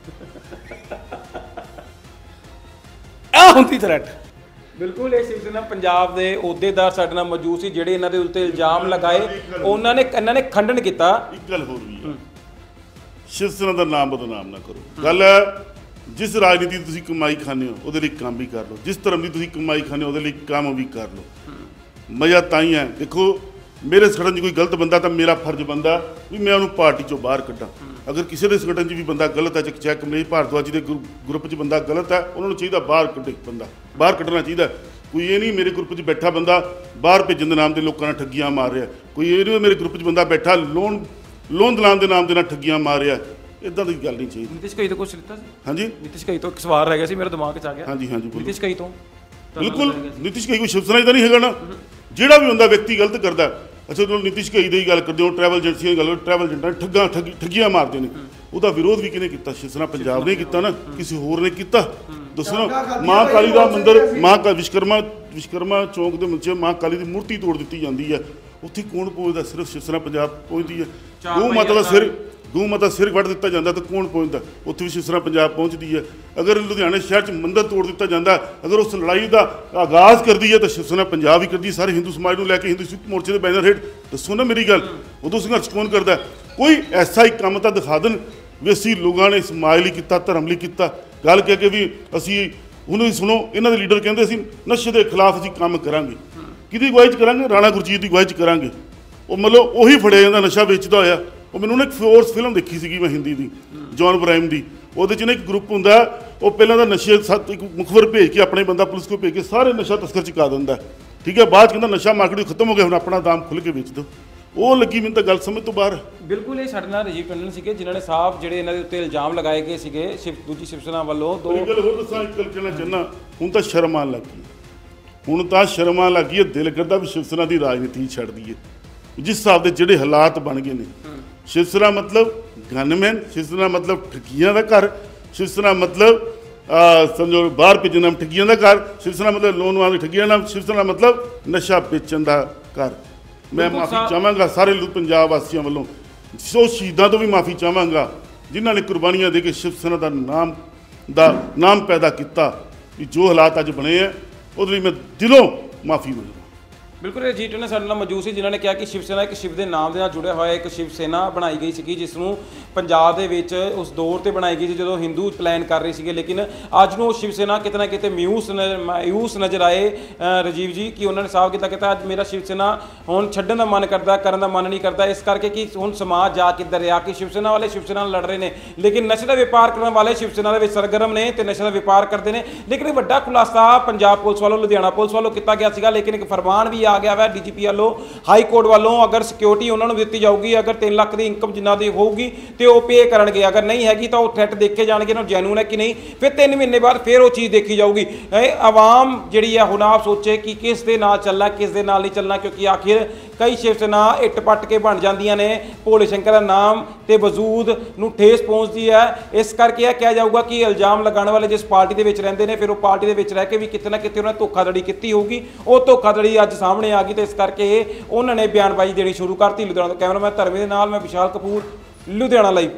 ਆ ਹੁੰਦੀ ਥ੍ਰੈਟ। ਬਿਲਕੁਲ। ਇਹ ਸ਼ਿਵ ਸੈਨਾ ਪੰਜਾਬ ਦੇ ਅਹੁਦੇਦਾਰ ਸਾਡੇ ਨਾਲ ਮੌਜੂਦ ਸੀ, ਜਿਹੜੇ ਇਹਨਾਂ ਦੇ ਉੱਤੇ ਇਲਜ਼ਾਮ ਲਗਾਏ, ਇਹਨਾਂ ਨੇ ਖੰਡਨ ਕੀਤਾ। ਇੱਕ ਗੱਲ ਹੋਰ ਵੀ ਹੈ, ਸ਼ਿਵ ਸੈਨਾ ਦਾ ਨਾਮ ਬਦਨਾਮ ਨਾ ਕਰੋ। ਗੱਲ ਹੈ, ਜਿਸ ਰਾਜਨੀਤੀ ਦੀ ਤੁਸੀਂ ਕਮਾਈ ਖਾਂਦੇ ਹੋ ਉਹਦੇ ਲਈ ਕੰਮ ਵੀ ਕਰ ਲਓ, ਜਿਸ ਧਰਮ ਦੀ ਤੁਸੀਂ ਕਮਾਈ ਖਾਂਦੇ ਹੋ ਉਹਦੇ ਲਈ ਕੰਮ ਵੀ ਕਰ ਲਓ। ਮਜ਼ਾ ਤਾਂ ਹੀ ਹੈ। ਦੇਖੋ, ਮੇਰੇ ਸੰਗਠਨ 'ਚ ਕੋਈ ਗਲਤ ਬੰਦਾ ਤਾਂ ਮੇਰਾ ਫਰਜ਼ ਬੰਦਾ ਵੀ ਮੈਂ ਉਹਨੂੰ ਪਾਰਟੀ 'ਚੋਂ ਬਾਹਰ ਕੱਢਾਂ। ਅਗਰ ਕਿਸੇ ਦੇ ਸੰਗਠਨ 'ਚ ਵੀ ਬੰਦਾ ਗਲਤ ਹੈ, ਚਾਹੇ ਕਮਲੇਸ਼ ਭਾਰਦਵਾਜ ਜੀ ਦੇ ਗਰੁੱਪ 'ਚ ਬੰਦਾ ਗਲਤ ਹੈ, ਉਹਨਾਂ ਨੂੰ ਚਾਹੀਦਾ ਬਾਹਰ ਕੱਢੇ, ਬੰਦਾ ਬਾਹਰ ਕੱਢਣਾ ਚਾਹੀਦਾ। ਕੋਈ ਇਹ ਨਹੀਂ ਮੇਰੇ ਗਰੁੱਪ 'ਚ ਬੈਠਾ ਬੰਦਾ ਬਾਹਰ ਭੇਜਣ ਦੇ ਨਾਮ 'ਤੇ ਲੋਕਾਂ ਨਾਲ ਠੱਗੀਆਂ ਮਾਰ ਰਿਹਾ, ਕੋਈ ਇਹ ਨਹੀਂ ਮੇਰੇ ਗਰੁੱਪ 'ਚ ਬੰਦਾ ਬੈਠਾ ਲੋਨ ਦਲਾਨ ਦੇ ਨਾਮ ਦੇ ਨਾਲ ਠੱਗੀਆਂ ਮਾਰ ਰਿਹਾ। ਇੱਦਾਂ ਦੀ ਗੱਲ ਨਹੀਂ ਚਾਹੀਦੀ। ਨਿਤਿਸ਼ ਕਈ ਤੋਂ ਕੁਛ ਲਿੱਤਾ ਸੀ? ਹਾਂਜੀ, ਨਿਤਿਸ਼ ਕਈ ਤੋਂ ਇੱਕ ਸਵਾਲ ਰਹਿ ਗਿਆ ਸੀ ਮੇਰੇ ਦਿਮਾਗ 'ਚ ਆ ਗਿਆ। ਹਾਂਜੀ ਹਾਂਜੀ, ਨਿਤਿਸ਼ ਕਈ ਤੋਂ ਬਿਲਕੁਲ। ਨਿਤਿਸ਼ ਕਈ ਕੋਈ ਸ਼ਿਵ ਸੈਨਾ ਦਾ ਨਹੀਂ ਹੈਗਾ ਨਾ। ਜਿਹੜਾ ਵੀ ਹੁੰਦਾ ਵਿਅਕਤੀ ਗਲਤ ਕਰਦਾ। ਅੱਛਾ, ਜਦੋਂ ਨਿਤਿਸ਼ ਕਈ ਦੀ ਗੱਲ ਕਰਦੇ ਹੋ, ਟਰੈਵਲ ਏਜੰਸੀਆਂ ਦੀ ਗੱਲ, ਟਰੈਵਲ ਏਜੰਟਾਂ ਠੱਗੀਆਂ ਮਾਰਦੇ ਨੇ, ਉਹਦਾ ਵਿਰੋਧ ਵੀ ਕਿਹਨੇ ਕੀਤਾ? ਸ਼ਿਵ ਸੈਨਾ ਪੰਜਾਬ ਨੇ ਕੀਤਾ ਨਾ, ਕਿਸੇ ਹੋਰ ਨੇ ਕੀਤਾ? ਦੱਸੋ ਨਾ। ਮਾਂ ਕਾਲੀ ਦਾ ਮੰਦਿਰ, ਵਿਸ਼ਕਰਮਾ ਚੌਂਕ ਦੇ ਵਿੱਚ ਮਾਂ ਕਾਲੀ ਦੀ ਮੂਰਤੀ ਤੋੜ ਦਿੱਤੀ ਜਾਂਦੀ ਹੈ, ਉੱਥੇ ਕੌਣ ਪਹੁੰਚਦਾ? ਸਿਰਫ ਸ਼ਿਵ ਸੈਨਾ ਪੰਜਾਬ ਪਹੁੰਚਦੀ ਹੈ। ਗਊ ਮਾਤਾ ਸਿਰ ਵੱਢ ਦਿੱਤਾ ਜਾਂਦਾ ਤਾਂ ਕੌਣ ਪਹੁੰਚਦਾ? ਉੱਥੇ ਵੀ ਸ਼ਿਵ ਸੈਨਾ ਪੰਜਾਬ ਪਹੁੰਚਦੀ ਹੈ। ਅਗਰ ਲੁਧਿਆਣੇ ਸ਼ਹਿਰ 'ਚ ਮੰਦਿਰ ਤੋੜ ਦਿੱਤਾ ਜਾਂਦਾ, ਅਗਰ ਉਸ ਲੜਾਈ ਦਾ ਆਗਾਜ਼ ਕਰਦੀ ਹੈ ਤਾਂ ਸ਼ਿਵ ਸੈਨਾ ਪੰਜਾਬ ਹੀ ਕਰਦੀ, ਸਾਰੇ ਹਿੰਦੂ ਸਮਾਜ ਨੂੰ ਲੈ ਕੇ ਹਿੰਦੂ ਸਿੱਖ ਮੋਰਚੇ ਦੇ ਬੈਨਰ ਹੇਠ। ਦੱਸੋ ਨਾ ਮੇਰੀ ਗੱਲ, ਉਦੋਂ ਸੰਘਰਸ਼ ਕੌਣ ਕਰਦਾ? ਕੋਈ ਐਸਾ ਹੀ ਕੰਮ ਤਾਂ ਦਿਖਾ ਦੇਣ ਵੀ ਅਸੀਂ ਲੋਕਾਂ ਨੇ ਸਮਾਜ ਲਈ ਕੀਤਾ, ਧਰਮ ਲਈ ਕੀਤਾ। ਗੱਲ ਕਹਿ ਕੇ ਵੀ ਅਸੀਂ ਹੁਣ ਸੁਣੋ, ਇਹਨਾਂ ਦੇ ਲੀਡਰ ਕਹਿੰਦੇ ਅਸੀਂ ਨਸ਼ੇ ਦੇ ਖਿਲਾਫ ਅਸੀਂ ਕੰਮ ਕਰਾਂਗੇ। ਕਿਹਦੀ ਅਗਵਾਈ 'ਚ ਕਰਾਂਗੇ? ਰਾਣਾ ਗੁਰਜੀਤ ਦੀ ਅਗਵਾਈ 'ਚ ਕਰਾਂਗੇ। ਉਹ ਮਤਲਬ ਉਹੀ ਫੜਿਆ ਜਾਂਦਾ ਨਸ਼ਾ ਵੇਚਦਾ ਹੋਇਆ, ਉਹ ਮੈਨੂੰ ਨਾ ਇੱਕ ਫੋਰਸ ਫਿਲਮ ਦੇਖੀ ਸੀਗੀ ਮੈਂ ਹਿੰਦੀ ਦੀ, ਜੌਨ ਬਰਾਈਮ ਦੀ। ਉਹਦੇ 'ਚ ਨਾ ਇੱਕ ਗਰੁੱਪ ਹੁੰਦਾ, ਉਹ ਪਹਿਲਾਂ ਤਾਂ ਨਸ਼ੇ ਇੱਕ ਮੁਖਬਰ ਭੇਜ ਕੇ ਆਪਣੇ ਬੰਦਾ ਪੁਲਿਸ ਕੋਲ ਭੇਜ ਕੇ ਸਾਰੇ ਨਸ਼ਾ ਤਸਕਰ ਚੁਕਾ ਦਿੰਦਾ, ਠੀਕ ਹੈ। ਬਾਅਦ 'ਚ ਕਹਿੰਦਾ ਨਸ਼ਾ ਮਾਰਕੀਟ ਖਤਮ ਹੋ ਗਿਆ, ਹੁਣ ਆਪਣਾ ਦਾਮ ਖੁੱਲ੍ਹ ਕੇ ਵੇਚ ਦਿਓ। ਉਹ ਲੱਗੀ ਮੈਨੂੰ ਤਾਂ ਗੱਲ ਸਮਝ ਤੋਂ ਬਾਹਰ। ਬਿਲਕੁਲ ਇਹ ਸਾਡੇ ਨਾਲ ਰਾਜੀਵ ਟੰਡਨ ਸੀਗੇ ਜਿਨ੍ਹਾਂ ਨੇ ਸਾਫ਼ ਜਿਹੜੇ ਇਹਨਾਂ ਦੇ ਉੱਤੇ ਇਲਜ਼ਾਮ ਲਗਾਏ ਗਏ ਸੀਗੇ ਦੂਜੀ ਸ਼ਿਵ ਸੈਨਾ ਵੱਲੋਂ। ਇੱਕ ਗੱਲ ਹੋਰ ਦੱਸਾਂ, ਇੱਕ ਗੱਲ ਕਹਿਣਾ ਚਾਹੁੰਦਾ, ਹੁਣ ਤਾਂ ਸ਼ਰਮ ਆਉਣ ਲੱਗ ਗਈ, ਹੁਣ ਤਾਂ ਸ਼ਰਮ ਆਉਣ ਲੱਗ ਗਈ ਹੈ। ਦਿਲ ਕਰਦਾ ਵੀ ਸ਼ਿਵ ਸੈਨਾ ਦੀ ਰਾਜਨੀਤੀ ਛੱਡ ਦਈਏ, ਜਿਸ ਹਿਸਾਬ ਦੇ ਜਿਹੜੇ ਹਾਲਾਤ ਬਣ ਗਏ ਨੇ। ਸ਼ਿਵ ਸੈਨਾ ਮਤਲਬ ਗਨਮੈਨ, ਸ਼ਿਵ ਸੈਨਾ ਮਤਲਬ ਠੱਗੀਆਂ ਦਾ ਘਰ, ਸ਼ਿਵ ਸੈਨਾ ਮਤਲਬ ਸਮਝੋ ਬਾਹਰ ਭੇਜਣਾ ਠੱਗੀਆਂ ਦਾ ਘਰ, ਸ਼ਿਵ ਸੈਨਾ ਮਤਲਬ ਲੋਨ ਵਾਲੀ ਠੱਗੀਆਂ ਨਾਲ, ਸ਼ਿਵ ਸੈਨਾ ਮਤਲਬ ਨਸ਼ਾ ਵੇਚਣ ਦਾ ਘਰ। ਮੈਂ ਮਾਫੀ ਚਾਹਾਂਗਾ ਸਾਰੇ ਪੰਜਾਬ ਵਾਸੀਆਂ ਵੱਲੋਂ, ਸੋ ਸ਼ਹੀਦਾਂ ਤੋਂ ਵੀ ਮਾਫੀ ਚਾਹਾਂਗਾ ਜਿਨ੍ਹਾਂ ਨੇ ਕੁਰਬਾਨੀਆਂ ਦੇ ਕੇ ਸ਼ਿਵ ਸੈਨਾ ਦਾ ਨਾਮ ਪੈਦਾ ਕੀਤਾ। ਵੀ ਜੋ ਹਾਲਾਤ ਅੱਜ ਬਣੇ ਆ ਉਹਦੇ ਲਈ ਮੈਂ ਦਿਲੋਂ ਮਾਫੀ ਮੰਗਦਾ। ਬਿਲਕੁਲ ਰਾਜੀਵ ਟੰਡਨ ਸਾਡੇ ਨਾਲ ਮੌਜੂਦ ਸੀ ਜਿਨ੍ਹਾਂ ਨੇ ਕਿਹਾ ਕਿ ਸ਼ਿਵ ਸੈਨਾ ਇੱਕ ਸ਼ਿਵ ਦੇ ਨਾਮ ਦੇ ਨਾਲ ਜੁੜਿਆ ਹੋਇਆ ਇੱਕ ਸ਼ਿਵ ਸੈਨਾ ਬਣਾਈ ਗਈ ਸੀਗੀ, ਜਿਸ ਨੂੰ ਪੰਜਾਬ ਦੇ ਵਿੱਚ ਉਸ ਦੌਰ ਤੇ ਬਣਾਈ ਗਈ ਸੀ ਜਦੋਂ ਹਿੰਦੂ ਪਲਾਨ ਕਰ ਰਹੇ ਸੀਗੇ। ਲੇਕਿਨ ਅੱਜ ਨੂੰ ਸ਼ਿਵ ਸੈਨਾ ਕਿਤੇ ਨਾ ਕਿਤੇ ਮਾਯੂਸ ਨਜ਼ਰ ਆਏ ਰਾਜੀਵ ਜੀ, ਕਿ ਉਹਨਾਂ ਨੇ ਸਾਫ਼ ਕੀਤਾ ਅੱਜ ਮੇਰਾ ਸ਼ਿਵ ਸੈਨਾ ਹੁਣ ਛੱਡਣ ਦਾ ਮਨ ਕਰਦਾ, ਕਰਨ ਦਾ ਮਨ ਨਹੀਂ ਕਰਦਾ, ਇਸ ਕਰਕੇ ਕਿ ਹੁਣ ਸਮਾਜ ਜਾ ਕਿੱਧਰ ਰਿਹਾ ਕਿ ਸ਼ਿਵ ਸੈਨਾ ਵਾਲੇ ਸ਼ਿਵ ਸੈਨਾ ਨਾਲ ਲੜ ਰਹੇ ਨੇ, ਲੇਕਿਨ ਨਸ਼ੇ ਦਾ ਵਪਾਰ ਕਰਨ ਵਾਲੇ ਸ਼ਿਵ ਸੈਨਾ ਦੇ ਵਿੱਚ ਸਰਗਰਮ ਨੇ ਤੇ ਨਸ਼ੇ ਦਾ ਵਪਾਰ ਕਰਦੇ ਨੇ। ਲੇਕਿਨ ਇਹ ਵੱਡਾ ਖੁਲਾਸਾ ਪੰਜਾਬ ਪੁਲਿਸ ਵੱਲੋਂ, ਲੁਧਿਆਣਾ ਪੁਲਿਸ ਵੱਲੋਂ ਕੀਤਾ ਗਿਆ ਸੀਗਾ, ਲੇਕਿਨ ਇੱਕ ਫਰਮਾਨ ਵੀ ਆ ਗਿਆ ਵਾ DGP ਵੱਲੋਂ, ਹਾਈ ਕੋਰਟ ਵੱਲੋਂ, ਅਗਰ ਸਿਕਿਉਰਿਟੀ ਉਹਨਾਂ ਨੂੰ ਦਿੱਤੀ ਜਾਊਗੀ, ਅਗਰ 3 ਲੱਖ ਦੀ ਇਨਕਮ ਜਿੰਨਾ ਦੀ ਹੋਊਗੀ ਤੇ ਉਹ ਪੇ ਕਰਨਗੇ, ਅਗਰ ਨਹੀਂ ਹੈਗੀ ਤਾਂ ਉਹ ਥ੍ਰੈਟ ਦੇਖੇ ਜਾਣਗੇ ਨਾ ਜੈਨੂਨ ਹੈ ਕਿ ਨਹੀਂ, ਫਿਰ 3 ਮਹੀਨੇ ਬਾਅਦ ਫਿਰ ਉਹ ਚੀਜ਼ ਦੇਖੀ ਜਾਊਗੀ। ਆਵਾਮ ਜਿਹੜੀ ਹੈ ਹੁਣ ਆਪ ਸੋਚੇ ਕਿ ਕਿਸ ਦੇ ਨਾਲ ਚੱਲਣਾ, ਕਿਸ ਦੇ ਨਾਲ ਨਹੀਂ ਚੱਲਣਾ, ਕਿਉਂਕਿ ਆਖਿਰ ਕਈ ਸ਼ਿਵ ਸੈਨਾ ਇੱਟ ਪੱਟ ਕੇ ਬਣ ਜਾਂਦੀਆਂ ਨੇ, ਭੋਲੇ ਸ਼ੰਕਰ ਦਾ ਨਾਮ ਤੇ ਵਜੂਦ ਨੂੰ ਠੇਸ ਪਹੁੰਚਦੀ ਹੈ। ਇਸ ਕਰਕੇ ਇਹ ਕਿਹਾ ਜਾਊਗਾ ਕਿ ਇਲਜ਼ਾਮ ਲਗਾਉਣ ਵਾਲੇ ਜਿਸ ਪਾਰਟੀ ਦੇ ਵਿੱਚ ਰਹਿੰਦੇ ਨੇ, ਫਿਰ ਉਹ ਪਾਰਟੀ ਦੇ ਵਿੱਚ ਰਹਿ ਕੇ ਵੀ ਕਿਤੇ ਨਾ ਕਿਤੇ ਉਹਨਾਂ ਨੇ ਧੋਖਾਧੜੀ ਕੀਤੀ ਹੋਊਗੀ, ਉਹ ਧੋਖਾਧੜੀ ਅੱਜ ਸਾਹਮਣੇ ਆ ਗਈ ਤੇ ਇਸ ਕਰਕੇ ਉਹਨਾਂ ਨੇ ਬਿਆਨਬਾਜ਼ੀ ਦੇਣੀ ਸ਼ੁਰੂ ਕਰਤੀ। ਲੁਧਿਆਣਾ ਤੋਂ ਕੈਮਰਾਮੈਨ ਧਰਮੇ ਦੇ ਨਾਲ ਮੈਂ ਵਿਸ਼ਾਲ ਕਪੂਰ, ਲੁਧਿਆਣਾ ਲਾਈਵ।